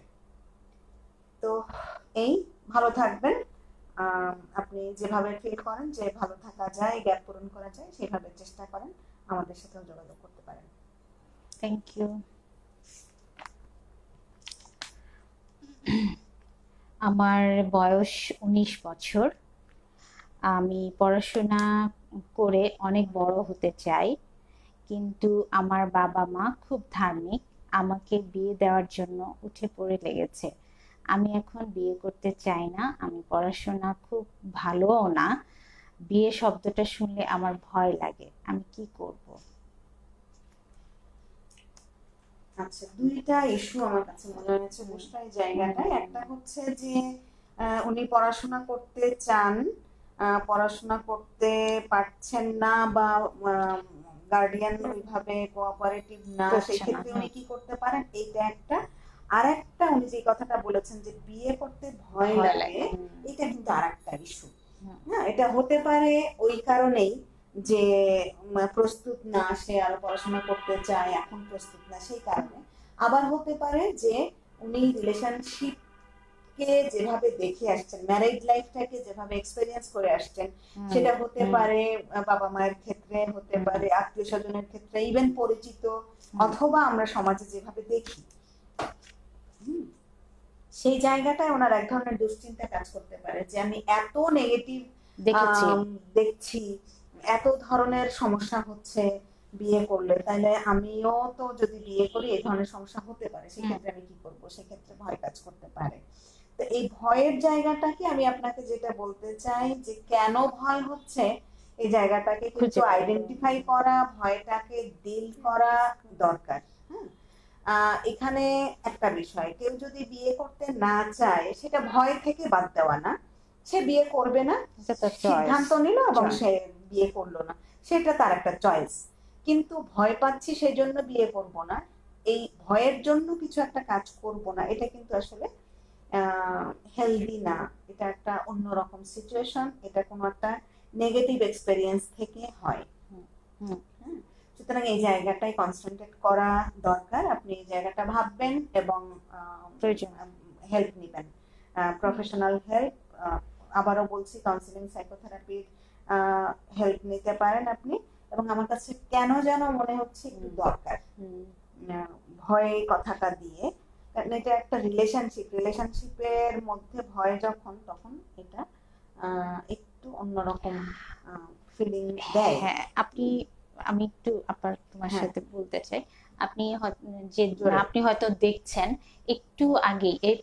তো এই ভালো থাকবেন, আপনি যেভাবে ফিল করেন যে ভালো থাকা যায়, গ্যাপ পূরণ করা যায়, সেভাবে চেষ্টা করেন, আমাদের সাথেও যোগাযোগ করতে পারেন। Thank you. আমার বয়স 19 বছর। আমি পড়াশোনা করে অনেক বড় হতে চাই, কিন্তু আমার বাবা মা খুব ধার্মিক, আমাকে বিয়ে দেওয়ার জন্য উঠে পড়ে লেগেছে। আমি এখন বিয়ে করতে চাই না, আমি পড়াশোনা খুব ভালোও না, বিয়ে শব্দটা শুনলে আমার ভয় লাগে, আমি কি করব? আচ্ছা, দুইটা ইস্যু আমার কাছে মনে হয়েছে বুঝতে এই জায়গাটায়। একটা হচ্ছে যে উনি পড়াশোনা করতে চান, পড়াশোনা করতে পারছেন না বা গার্ডিয়ান ওইভাবে কোঅপারেটিভ না, সেই ক্ষেত্রে উনি কি করতে পারেন, এইটা একটা। আর একটা উনি যে কথাটা বলেছেন যে বিয়ে করতে ভয় লাগে, এটা কিন্তু আর একটা ইস্যু। হ্যাঁ, এটা হতে পারে ওই কারণেই যে প্রস্তুত না, সে আরো পড়াশোনা করতে চায়, এখন প্রস্তুত না সেই কারণে। আবার হতে পারে যে উনি রিলেশনশিপ কে যেভাবে দেখে আসছেন, ম্যারেজ লাইফটাকে যেভাবে এক্সপেরিয়েন্স করে আসছেন, সেটা হতে পারে বাবা মায়ের ক্ষেত্রে, হতে পারে আত্মীয় স্বজনের ক্ষেত্রে, ইভেন পরিচিত, অথবা আমরা সমাজে যেভাবে দেখি, সেই জায়গাটায় ওনার এক ধরনের দুশ্চিন্তা কাজ করতে পারে যে আমি এত নেগেটিভ দেখছি, এত ধরনের সমস্যা হচ্ছে বিয়ে করলে, তাহলে আমিও তো যদি বিয়ে করি এই ধরনের সমস্যা হতে পারে, সেক্ষেত্রে আমি কি করবো, সেক্ষেত্রে ভয় কাজ করতে পারে। তো এই ভয়ের জায়গাটাকে আমি আপনাকে যেটা বলতে চাই যে কেন ভয় হচ্ছে, এই জায়গাটাকে কিন্তু আইডেন্টিফাই করা, ভয়টাকে ডিল করা দরকার। এখানে একটা বিষয়, কেউ যদি বিয়ে করতে না চায় সেটা ভয় থেকে বাদ দেওয়া না, সে বিয়ে করবে না, সিদ্ধান্ত নিল এবং সে বিয়ে করলো না, সেটা তার একটা চয়েস। কিন্তু ভয় পাচ্ছি সেই জন্য বিয়ে করব না, এই ভয়ের জন্য কিছু একটা কাজ করব না, এটা কিন্তু আসলে হেলদি না, এটা একটা অন্যরকম সিচুয়েশন, এটা কোনো একটা নেগেটিভ এক্সপেরিয়েন্স থেকে হয়। সুতরাং এই জায়গাটাই কনসেন্ট্রেট করা দরকার, আপনি এই জায়গাটা ভাববেন এবং হেল্প নেবেন, প্রফেশনাল হেল্প। আবারও বলছি, কাউন্সিলিং, সাইকোথেরাপির হেল্প নিতে পারেন আপনি। এবং আমার কাছে কেন যেন মনে হচ্ছে একটু দরকার ভয় কথাটা দিয়ে, কারণ এটা একটা রিলেশনশিপের মধ্যে ভয় যখন, তখন এটা একটু অন্যরকম ফিলিং দেয়। হ্যাঁ, আমি একটু তোমার সাথে বলতে চাই, আপনি হয়তো দেখছেন একটু আগে ঠিক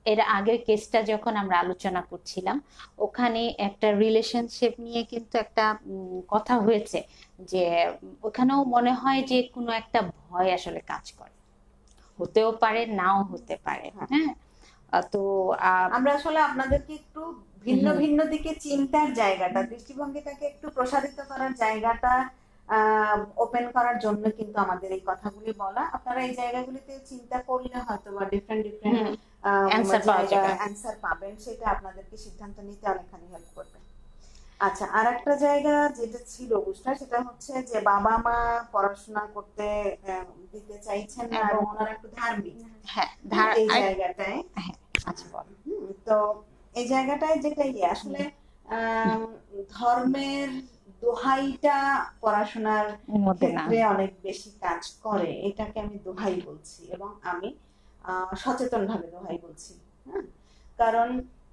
এর আগের কেসটা যখন আমরা আলোচনা করছিলাম, ওখানে একটা রিলেশনশিপ নিয়ে কিন্তু একটা কথা হয়েছে, যে ওখানেও মনে হয় যে কোনো একটা ভয় আসলে কাজ করে, হতেও পারে নাও হতে পারে। হ্যাঁ, তো আমরা আসলে আপনাদেরকে একটু ভিন্ন ভিন্ন দিকে চিন্তার জায়গাটা, দৃষ্টিভঙ্গিটাকে একটু প্রসারিত করার জায়গাটা ওপেন করার জন্য কিন্তু আমাদের এই কথাগুলি বলা। আপনারা এই জায়গাগুলিতে চিন্তা করলে হয়তো বা ডিফারেন্ট অ্যান্সার পাবেন, সেটা আপনাদেরকে সিদ্ধান্ত নিতে অনেকখানি হেল্প করবে। আচ্ছা, আর একটা জায়গা যেটা ছিল বুঝটা, সেটা হচ্ছে যে বাবা মা পড়াশোনা করতে দিতে চাইছেন না এবং ওনারা একটু ধার্মিক। এই জায়গাটায় আচ্ছা বল। তো এই জায়গাটায় যেটা আসলে ধর্মের দোহাইটা পড়াশোনার ক্ষেত্রে অনেক বেশি কাজ করে, এটাকে আমি দোহাই বলছি এবং আমি সচেতন ভাবে দোহাই বলছি। কারণ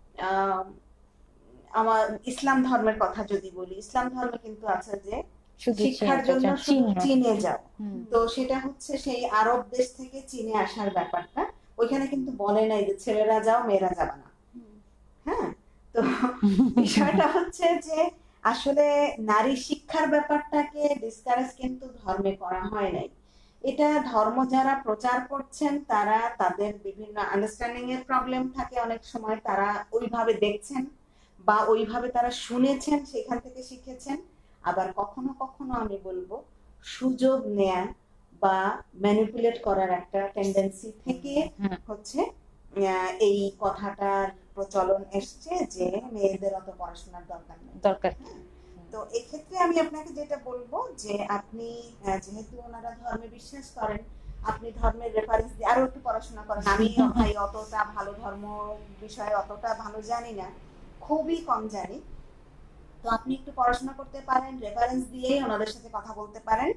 আমার ইসলাম ধর্মের কথা যদি বলি, ইসলাম ধর্মে কিন্তু আছে যে শিক্ষার জন্য শুধু চীনে যাও। তো সেটা হচ্ছে সেই আরব দেশ থেকে চীনে আসার ব্যাপারটা, ওইখানে কিন্তু বলে নাই যে ছেলেরা যাও মেয়েরা যাবে না। হ্যাঁ, তো বিষয়টা হচ্ছে যে আসলে নারী শিক্ষার ব্যাপারটাকে ডিসকারেজ কিন্তু ধর্মে করা হয় নাই। এটা ধর্ম যারা প্রচার করছেন তারা তাদের বিভিন্ন আন্ডারস্ট্যান্ডিং এর প্রবলেম থাকে, অনেক সময় তারা ওইভাবে দেখছেন বা ওইভাবে তারা শুনেছেন, সেখান থেকে শিখেছেন। আবার কখনো কখনো আমি বলবো সুযোগ নেয়া বা ম্যানিপুলেট করার একটা টেন্ডেন্সি থেকে হচ্ছে এই কথাটার প্রচলন এসছে যে মেয়েদের অত পড়াশোনার দরকার। তো এক্ষেত্রে আমি আপনাকে যেটা বলবো যে আপনি যেহেতু ওনারা ধর্মে বিশ্বাস করেন, আপনি ধর্মের রেফারেন্স দিয়ে আরো একটু পড়াশোনা করেন। আমি ভাই অতটা ভালো ধর্ম বিষয়ে অতটা ভালো জানি না, খুবই কম জানি। তো আপনি একটু পড়াশোনা করতে পারেন, রেফারেন্স দিয়েই ওনাদের সাথে কথা বলতে পারেন।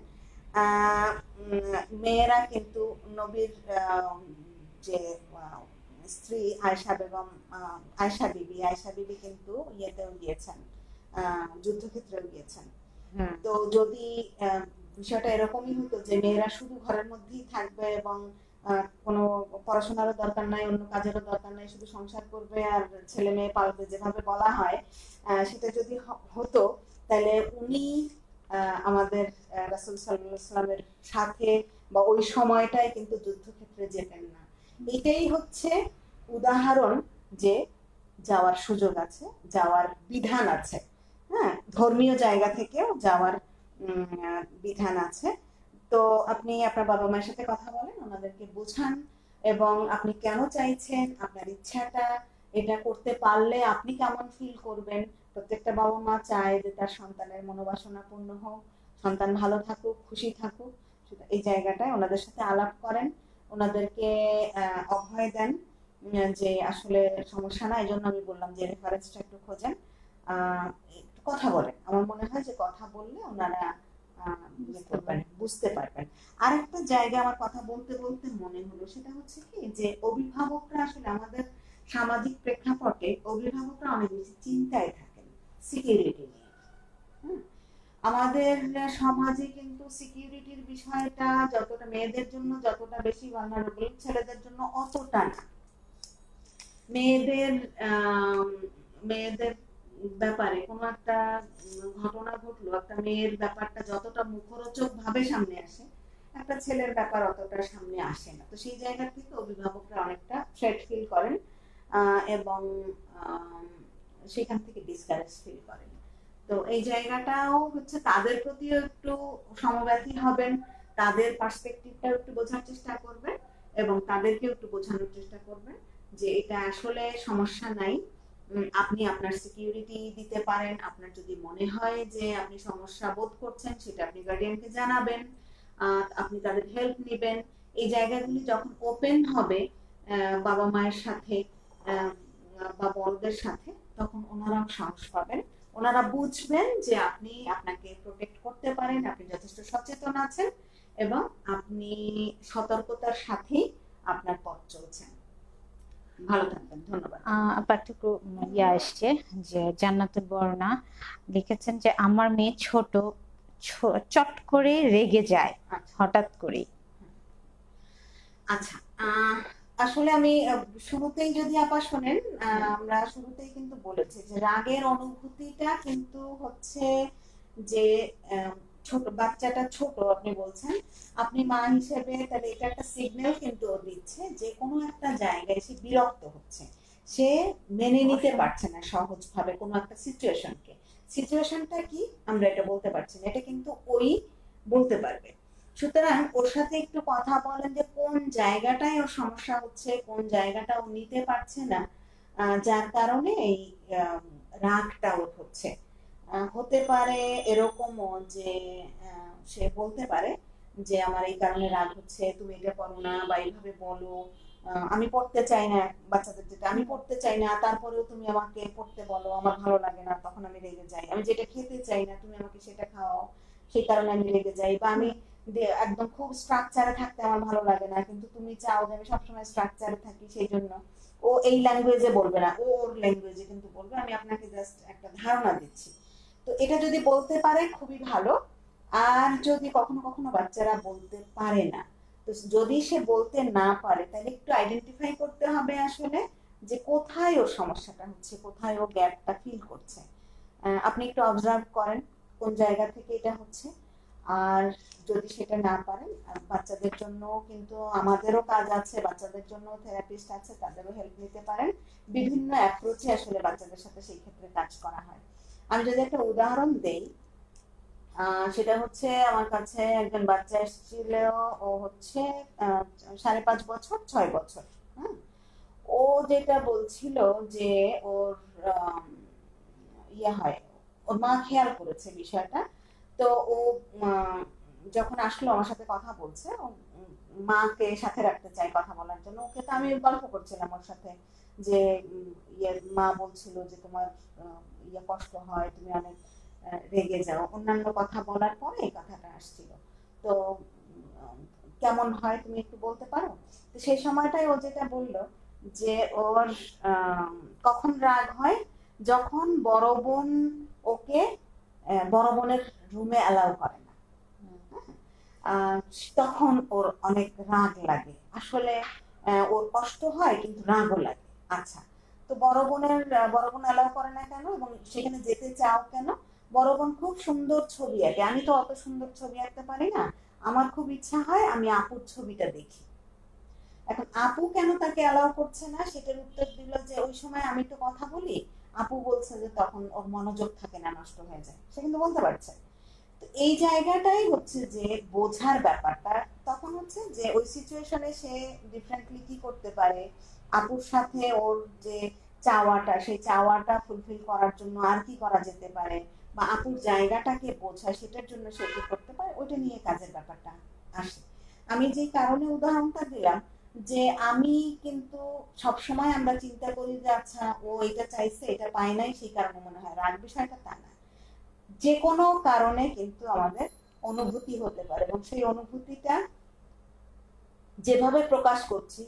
মেয়েরা কিন্তু নবীর যে স্ত্রী আয়েশা বেগম, আয়েশা বিবি কিন্তু ইয়েতেও গিয়েছেন, যুদ্ধক্ষেত্রেও গিয়েছেন। তো যদি বিষয়টা এরকমই হতো যে মেয়েরা শুধু ঘরের মধ্যেই থাকবে এবং কোনো পড়াশোনারও দরকার নাই, অন্য কাজেরও দরকার নাই, শুধু সংসার করবে আর ছেলে মেয়ে পালবে যেভাবে বলা হয়, সেটা যদি হতো তাহলে উনি আমাদের রাসূল সাল্লাল্লাহু আলাইহি ওয়াসাল্লামের সাথে বা ওই সময়টায় কিন্তু যুদ্ধক্ষেত্রে যেতেন না। এটাই হচ্ছে উদাহরণ যে যাওয়ার সুযোগ আছে, যাওয়ার বিধান আছে। হ্যাঁ, ধর্মীয় জায়গা থেকেও যাওয়ার বিধান আছে। তো আপনি আপনার বাবা মায়ের সাথে কথা বলেন, ওনাদেরকে বোঝান এবং আপনি কেন চাইছেন, আপনার ইচ্ছাটা, এটা করতে পারলে আপনি কেমন ফিল করবেন। প্রত্যেকটা বাবা মা চায় যে তার সন্তানের মনোবাসনা পূর্ণ হোক, সন্তান ভালো থাকুক, খুশি থাকুক। এই জায়গাটায় ওনাদের সাথে আলাপ করেন, ওনাদেরকে অভয় দেন যে আসলে সমস্যা না। এই জন্য আমি বললাম যে রেফারেন্সটা একটু খোঁজেন, একটু কথা বলেন। আমার মনে হয় যে কথা বললে ওনারা বুঝতে পারবেন। আর একটা জায়গা আমার কথা বলতে বলতে মনে হলো, সেটা হচ্ছে কি যে অভিভাবকরা আসলে আমাদের সামাজিক প্রেক্ষাপটে অভিভাবকরা অনেক বেশি চিন্তায় থাকেন সিকিউরিটি নিয়ে। আমাদের সমাজে কিন্তু সিকিউরিটির বিষয়টা যতটা মেয়েদের জন্য যতটা বেশি ভালনারেবল, ছেলেদের জন্য অতটা না। মেয়েদের ব্যাপারে কোনো একটা ঘটনা ঘটলো, একটা মেয়ের ব্যাপারটা যতটা মুখরোচক ভাবে সামনে আসে, একটা ছেলের ব্যাপার অতটা সামনে আসে না। তো সেই জায়গা থেকে অভিভাবকরা অনেকটা থ্রেট ফিল করেন এবং সেখান থেকে ডিসকারেজ ফিল করেন। তো এই জায়গাটাও হচ্ছে তাদের প্রতিও একটু সমব্যথী হবেন, তাদের পার্সপেক্টিভটাও একটু বোঝার চেষ্টা করবেন এবং তাদেরকেও একটু বোঝানোর চেষ্টা করবেন যে এটা আসলে সমস্যা নাই, আপনি আপনার সিকিউরিটি দিতে পারেন। আপনার যদি মনে হয় যে আপনি সমস্যা বোধ করছেন, সেটা আপনি গার্ডিয়ানকে জানাবেন, আপনি তাদের হেল্প নেবেন। এই জায়গাগুলি যখন ওপেন হবে বাবা মায়ের সাথে বা বড়দের সাথে, তখন ওনারাও সাহস পাবেন, ওনারা বুঝবেন যে আপনি আপনাকে প্রোটেক্ট করতে পারেন, আপনি যথেষ্ট সচেতন আছেন এবং আপনি সতর্কতার সাথেই আপনার পথ চলছেন। ভালো থাকবেন, ধন্যবাদ। পার্থক্য আসছে যে জান্নাতুল বর্ণা লিখেছেন যে আমার মেয়ে ছোট, চট করে রেগে যায় হঠাৎ করে। আচ্ছা, আসলে আমি শুরুতেই যদি আপা শোনেন, আমরা শুরুতেই কিন্তু বলেছি যে রাগের অনুভূতিটা কিন্তু হচ্ছে যে ছোট বাচ্চাটা ছোট আপনি বলছেন, আপনি মা হিসেবে তাহলে এটা একটা সিগন্যাল কিন্তু ও দিচ্ছে যে কোনো একটা জায়গায় সে বিরক্ত হচ্ছে, সে মেনে নিতে পারছে না সহজভাবে কোনো একটা সিচুয়েশনকে। সিচুয়েশনটা কি আমরা এটা বলতে পারছি না, এটা কিন্তু ওই বলতে পারবে। সুতরাং ওর সাথে একটু কথা বলেন যে কোন জায়গাটায় ওর সমস্যা হচ্ছে, কোন জায়গাটা ও নিতে পারছে না, যার কারণে এই রাগটা ওর হচ্ছে। হতে পারে এরকমও যে সে বলতে পারে যে আমার এই কারণে রাগ হচ্ছে, তুমি এটা করো না বা এইভাবে বলো, আমি পড়তে চাই না, বাচ্চাদের যেটা আমি পড়তে চাই না তারপরেও তুমি আমাকে পড়তে বলো, আমার ভালো লাগে না তখন আমি রেগে যাই, আমি যেটা খেতে চাই না তুমি আমাকে সেটা খাওয়াও সেই কারণে আমি রেগে যাই, বা আমি একদম খুব স্ট্রাকচারে থাকতে আমার ভালো লাগে না কিন্তু তুমি চাও যে আমি সবসময় স্ট্রাকচারে থাকি, সেই জন্য ও এই ল্যাঙ্গুয়েজে বলবে না, ও ওর ল্যাঙ্গুয়েজে কিন্তু বলবে। আমি আপনাকে জাস্ট একটা ধারণা দিচ্ছি। তো এটা যদি বলতে পারে খুবই ভালো। আর যদি কখনো কখনো বাচ্চারা বলতে পারে না, তো যদি সে বলতে না পারে তাহলে একটু আইডেন্টিফাই করতে হবে আসলে যে কোথায় ওর সমস্যাটা হচ্ছে, কোথায় ও গ্যাপটা ফিল করছে। আপনি একটু অবজার্ভ করেন কোন জায়গা থেকে এটা হচ্ছে। আর যদি সেটা না পারেন, বাচ্চাদের জন্য কিন্তু আমাদেরও কাজ আছে, বাচ্চাদের জন্য থেরাপিস্ট আছে, তাদেরও হেল্প নিতে পারেন। বিভিন্ন অ্যাপ্রোচে আসলে বাচ্চাদের সাথে সেই ক্ষেত্রে কাজ করা হয়। আমি যদি একটা উদাহরণ দেই, সেটা হচ্ছে আমার কাছে একজন বাচ্চা এসেছিল, ও হচ্ছে 5.5 বছর 6 বছর। হ্যাঁ, ও যেটা বলছিল যে ওর আম, ইয়ে হয়, ওর মা খেয়াল করেছে বিষয়টা। তো ও আহ, যখন আসলো আমার সাথে কথা বলছে, ও মাকে সাথে রাখতে চাই কথা বলার জন্য, ওকে তো আমি গল্প করছিলাম ওর সাথে যে ইয়ে মা বলছিল যে তোমার ইয়ে কষ্ট হয়, তুমি অনেক রেগে যাও, অন্যান্য কথা বলার পরে এই কথাটা আসছিল। তো কেমন হয় তুমি একটু বলতে পারো? তো সেই সময়টাই ও যেটা বললো যে ওর কখন রাগ হয়, যখন বড় বোন ওকে বড় বোনের রুমে অ্যালাউ করে না, আহ, তখন ওর অনেক রাগ লাগে আসলে। ওর কষ্ট হয় কিন্তু রাগও লাগে। আচ্ছা, তো বড় বোন অ্যালাউ করে না কেন এবং সেখানে যেতে চাও কেন? বড় বোন খুব সুন্দর ছবি আঁকে, আমি তো অত সুন্দর ছবি আঁকতে পারি না, আমার খুব ইচ্ছা হয় আমি আপুর ছবিটা দেখি। এখন আপু কেন তাকে অ্যালাউ করছে না, সেটার উত্তর দিল যে ওই সময় আমি তো কথা বলি, আপু বলছে যে তখন ওর মনোযোগ থাকে না, নষ্ট হয়ে যায়, সে কিন্তু বলতে পারছে। তো এই জায়গাটাই হচ্ছে যে বোঝার ব্যাপারটা, তখন হচ্ছে যে ওই সিচুয়েশনে সে ডিফারেন্টলি কি করতে পারে, আপুর সাথে ওর যে চাওয়াটা, সেই চাওয়াটা ফুলফিল করার জন্য আর কি করা যেতে পারে, বা আপুর জায়গাটাকে বোঝায় সেটার জন্য সে কি করতে পারে, ওইটা নিয়ে কাজের ব্যাপারটা আসে। আমি যে কারণে উদাহরণটা দিলাম যে আমি কিন্তু সবসময় আমরা চিন্তা করি যে আচ্ছা ও এটা চাইছে এটা পায় নাই সেই কারণে মনে হয় রাগ, বিষয়টা তা না। যে কোনো কারণে কিন্তু আমাদের অনুভূতি হতে পারে এবং সেই অনুভূতিটা যেভাবে প্রকাশ করছি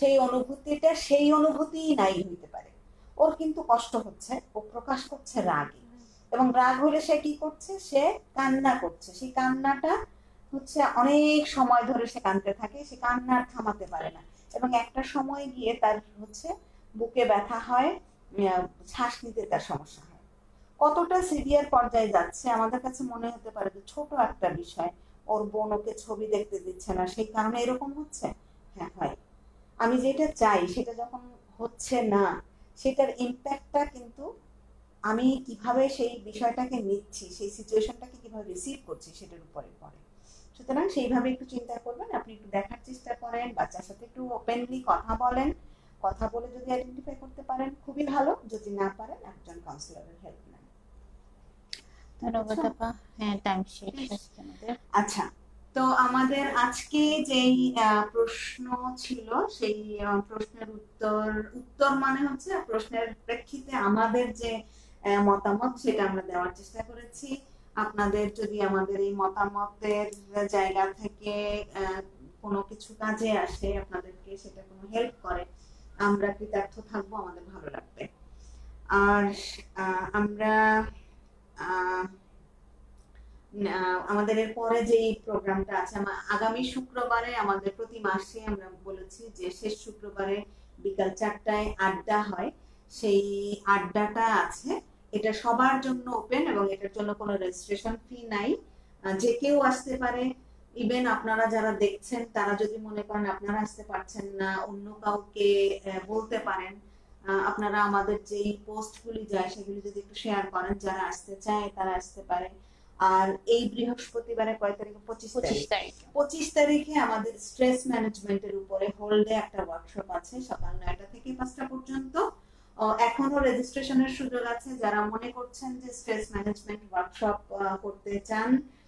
সেই অনুভূতিই নাই হইতে পারে। ওর কিন্তু কষ্ট হচ্ছে, ও প্রকাশ করছে রাগে, এবং রাগ হলে সে কি করছে, সে কান্না করছে, সেই কান্নাটা হচ্ছে অনেক সময় ধরে সে কাঁদতে থাকে, সে কান্না আর থামাতে পারে না, এবং একটা সময় গিয়ে তার হচ্ছে বুকে ব্যথা হয়, শ্বাস নিতে তার সমস্যা হয়। কতটা সিভিয়ার পর্যায়ে যাচ্ছে আমাদের কাছে মনে হতে পারে যে ছোট একটা বিষয়, ওর বোন ওকে ছবি দেখতে দিচ্ছে না সেই কারণে এরকম হচ্ছে। হ্যাঁ হয়, আমি যেটা চাই সেটা যখন হচ্ছে না, সেটার ইম্প্যাক্টটা কিন্তু আমি কিভাবে সেই বিষয়টাকে নিচ্ছি, সেই সিচুয়েশনটাকে কিভাবে রিসিভ করছি সেটার উপরে পড়ে। সুতরাং সেইভাবে একটু চিন্তা করবেন, আপনি একটু দেখার চেষ্টা করেন, বাচ্চার সাথে একটু ওপেনলি কথা বলেন, কথা বলে যদি আইডেন্টিফাই করতে পারেন খুবই ভালো, যদি না পারেন একজন কাউন্সিলরের হেল্প নেন। ধন্যবাদ আপা। হ্যাঁ, টাইম শেষ আমাদের। আচ্ছা, তো আমাদের আজকে যেই প্রশ্ন ছিল সেই প্রশ্নের উত্তর মানে হচ্ছে প্রশ্নের প্রেক্ষিতে আমাদের যে মতামত সেটা আমরা দেওয়ার চেষ্টা করেছি। আপনাদের যদি আমাদের এই মতামতের জায়গা থেকে কোনো কিছু কাজে আসে, আপনাদেরকে সেটা কোনো হেল্প করে, আমরা কৃতার্থ থাকবো, আমাদের ভালো লাগবে। আর আমরা আমাদের এর পরে যে প্রোগ্রামটা আছে আগামী শুক্রবারে, আমাদের প্রতি মাসে আমরা বলেছি যে শেষ শুক্রবারে বিকাল 4টায় আড্ডা হয়, সেই আড্ডাটা আছে। এটা সবার জন্য ওপেন এবং এটার জন্য কোনো রেজিস্ট্রেশন ফি নাই, যে কেউ আসতে পারে। ইভেন আপনারা যারা দেখছেন তারা যদি মনে করেন আপনারা আসতে পারছেন না, অন্য কাউকে বলতে পারেন। আপনারা আমাদের যেই পোস্টগুলি যায় সেগুলি যদি একটু শেয়ার করেন, যারা আসতে চায় তারা আসতে পারে। আর এই বৃহস্পতিবারে কয় তারিখে? 25 তারিখে আমাদের স্ট্রেস ম্যানেজমেন্টের উপরে হোল ডে একটা ওয়ার্কশপ আছে, সকাল 9টা থেকে 5টা পর্যন্ত। এখনো রেজিস্ট্রেশনের সুযোগ আছে। যারা মনে করছেন যে স্ট্রেস ম্যানেজমেন্ট ওয়ার্কশপ করতে চান,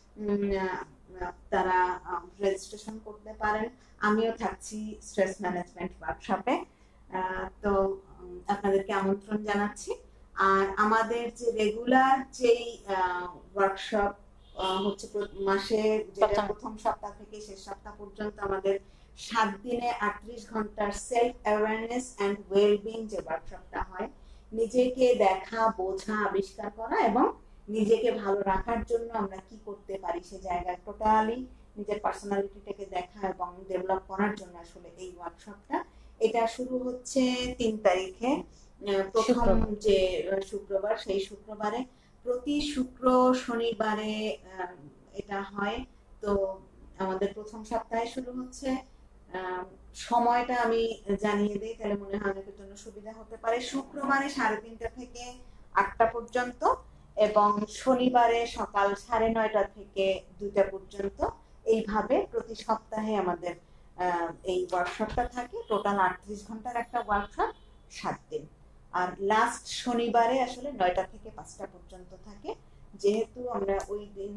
তারা রেজিস্ট্রেশন করতে পারেন। আমিও থাকছি স্ট্রেস ম্যানেজমেন্ট ওয়ার্কশপে, তো আপনাদেরকে আমন্ত্রণ জানাচ্ছি। আর আমাদের যে রেগুলার যেই ওয়ার্কশপ হচ্ছে মাসে, যেটা প্রথম সপ্তাহ থেকে শেষ সপ্তাহ পর্যন্ত আমাদের 7 দিনে 38 ঘন্টার সেলফ অ্যাওয়ারনেস এন্ড ওয়েলবিং যে ওয়ার্কশপটা হয়, নিজেকে দেখা, বোঝা, আবিষ্কার করা এবং নিজেকে ভালো রাখার জন্য আমরা কি করতে পারি সে জায়গায় টোটালি নিজের পার্সোনালিটিটাকে দেখা এবং ডেভেলপ করার জন্য আসলে এই ওয়ার্কশপটা। এটা শুরু হচ্ছে 3 তারিখে, প্রথম যে শুক্রবার, সেই শুক্রবারে। প্রতি শুক্র শনিবারে এটা হয়। তো আমাদের প্রথম সপ্তাহে শুরু হচ্ছে। সময়টা আমি জানিয়ে দিই, তাহলে মনে হয় অনেকের জন্য সুবিধা হতে পারে। শুক্রবারে 3:30টা থেকে 8টা পর্যন্ত এবং শনিবারে সকাল 9:30টা থেকে 2টা পর্যন্ত। এইভাবে প্রতি সপ্তাহে আমাদের এই ওয়ার্কশপটা থাকে। টোটাল 38 ঘন্টার একটা ওয়ার্কশপ, 7 দিন। আর লাস্ট শনিবারে আসলে 9টা থেকে 5টা পর্যন্ত থাকে। যেহেতু আমরা ওই দিন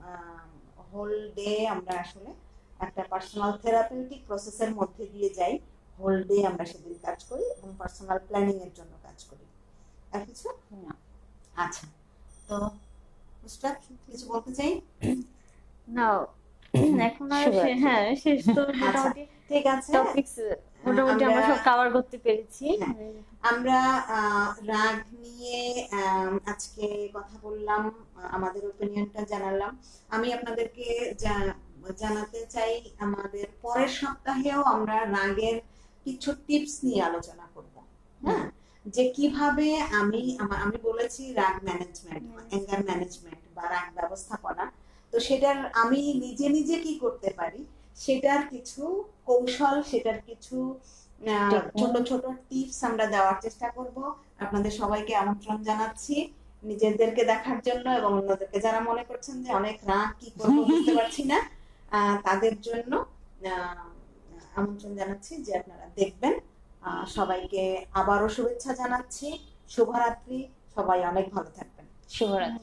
হোল ডে আমরা আসলে একটা পার্সোনাল থেরাপিউটিক প্রসেসের মধ্যে দিয়ে যাই, হোল ডে আমরা সেদিন কাজ করি এবং পার্সোনাল প্ল্যানিং এর জন্য কাজ করি। আর কিছু না? আচ্ছা, তো মুস্তাক কিছু বলতে চাই না, এখন আর হ্যাঁ শেষ তো মোটামুটি ঠিক আছে। টপিকস মোটামুটি আমরা সব কভার করতে পেরেছি। আমরা রাগ নিয়ে আজকে কথা বললাম, আমাদের ওপিনিয়নটা জানালাম। আমি আপনাদেরকে জানাতে চাই আমাদের পরের সপ্তাহেও আমরা রাগের কিছু টিপস নিয়ে আলোচনা করব। হ্যাঁ, যে কিভাবে আমি বলেছি রাগ ম্যানেজমেন্ট, অ্যাঙ্গার ম্যানেজমেন্ট বা রাগ ব্যবস্থাপনা। তো সেটার আমি নিজে নিজে কি করতে পারি সেটার কিছু কৌশল, সেটার কিছু ছোট ছোট টিপস আমরা দেওয়ার চেষ্টা করব। আপনাদের সবাইকে আমন্ত্রণ জানাচ্ছি নিজেদেরকে দেখার জন্য এবং অন্যদেরকে যারা মনে করছেন যে অনেক রাগ, কি করবো বুঝতে পারছি না, তাদের জন্য আমন্ত্রণ জানাচ্ছি যে আপনারা দেখবেন। সবাইকে আবারও শুভেচ্ছা জানাচ্ছি। শুভরাত্রি, সবাই অনেক ভালো থাকবেন। শুভরাত্রি।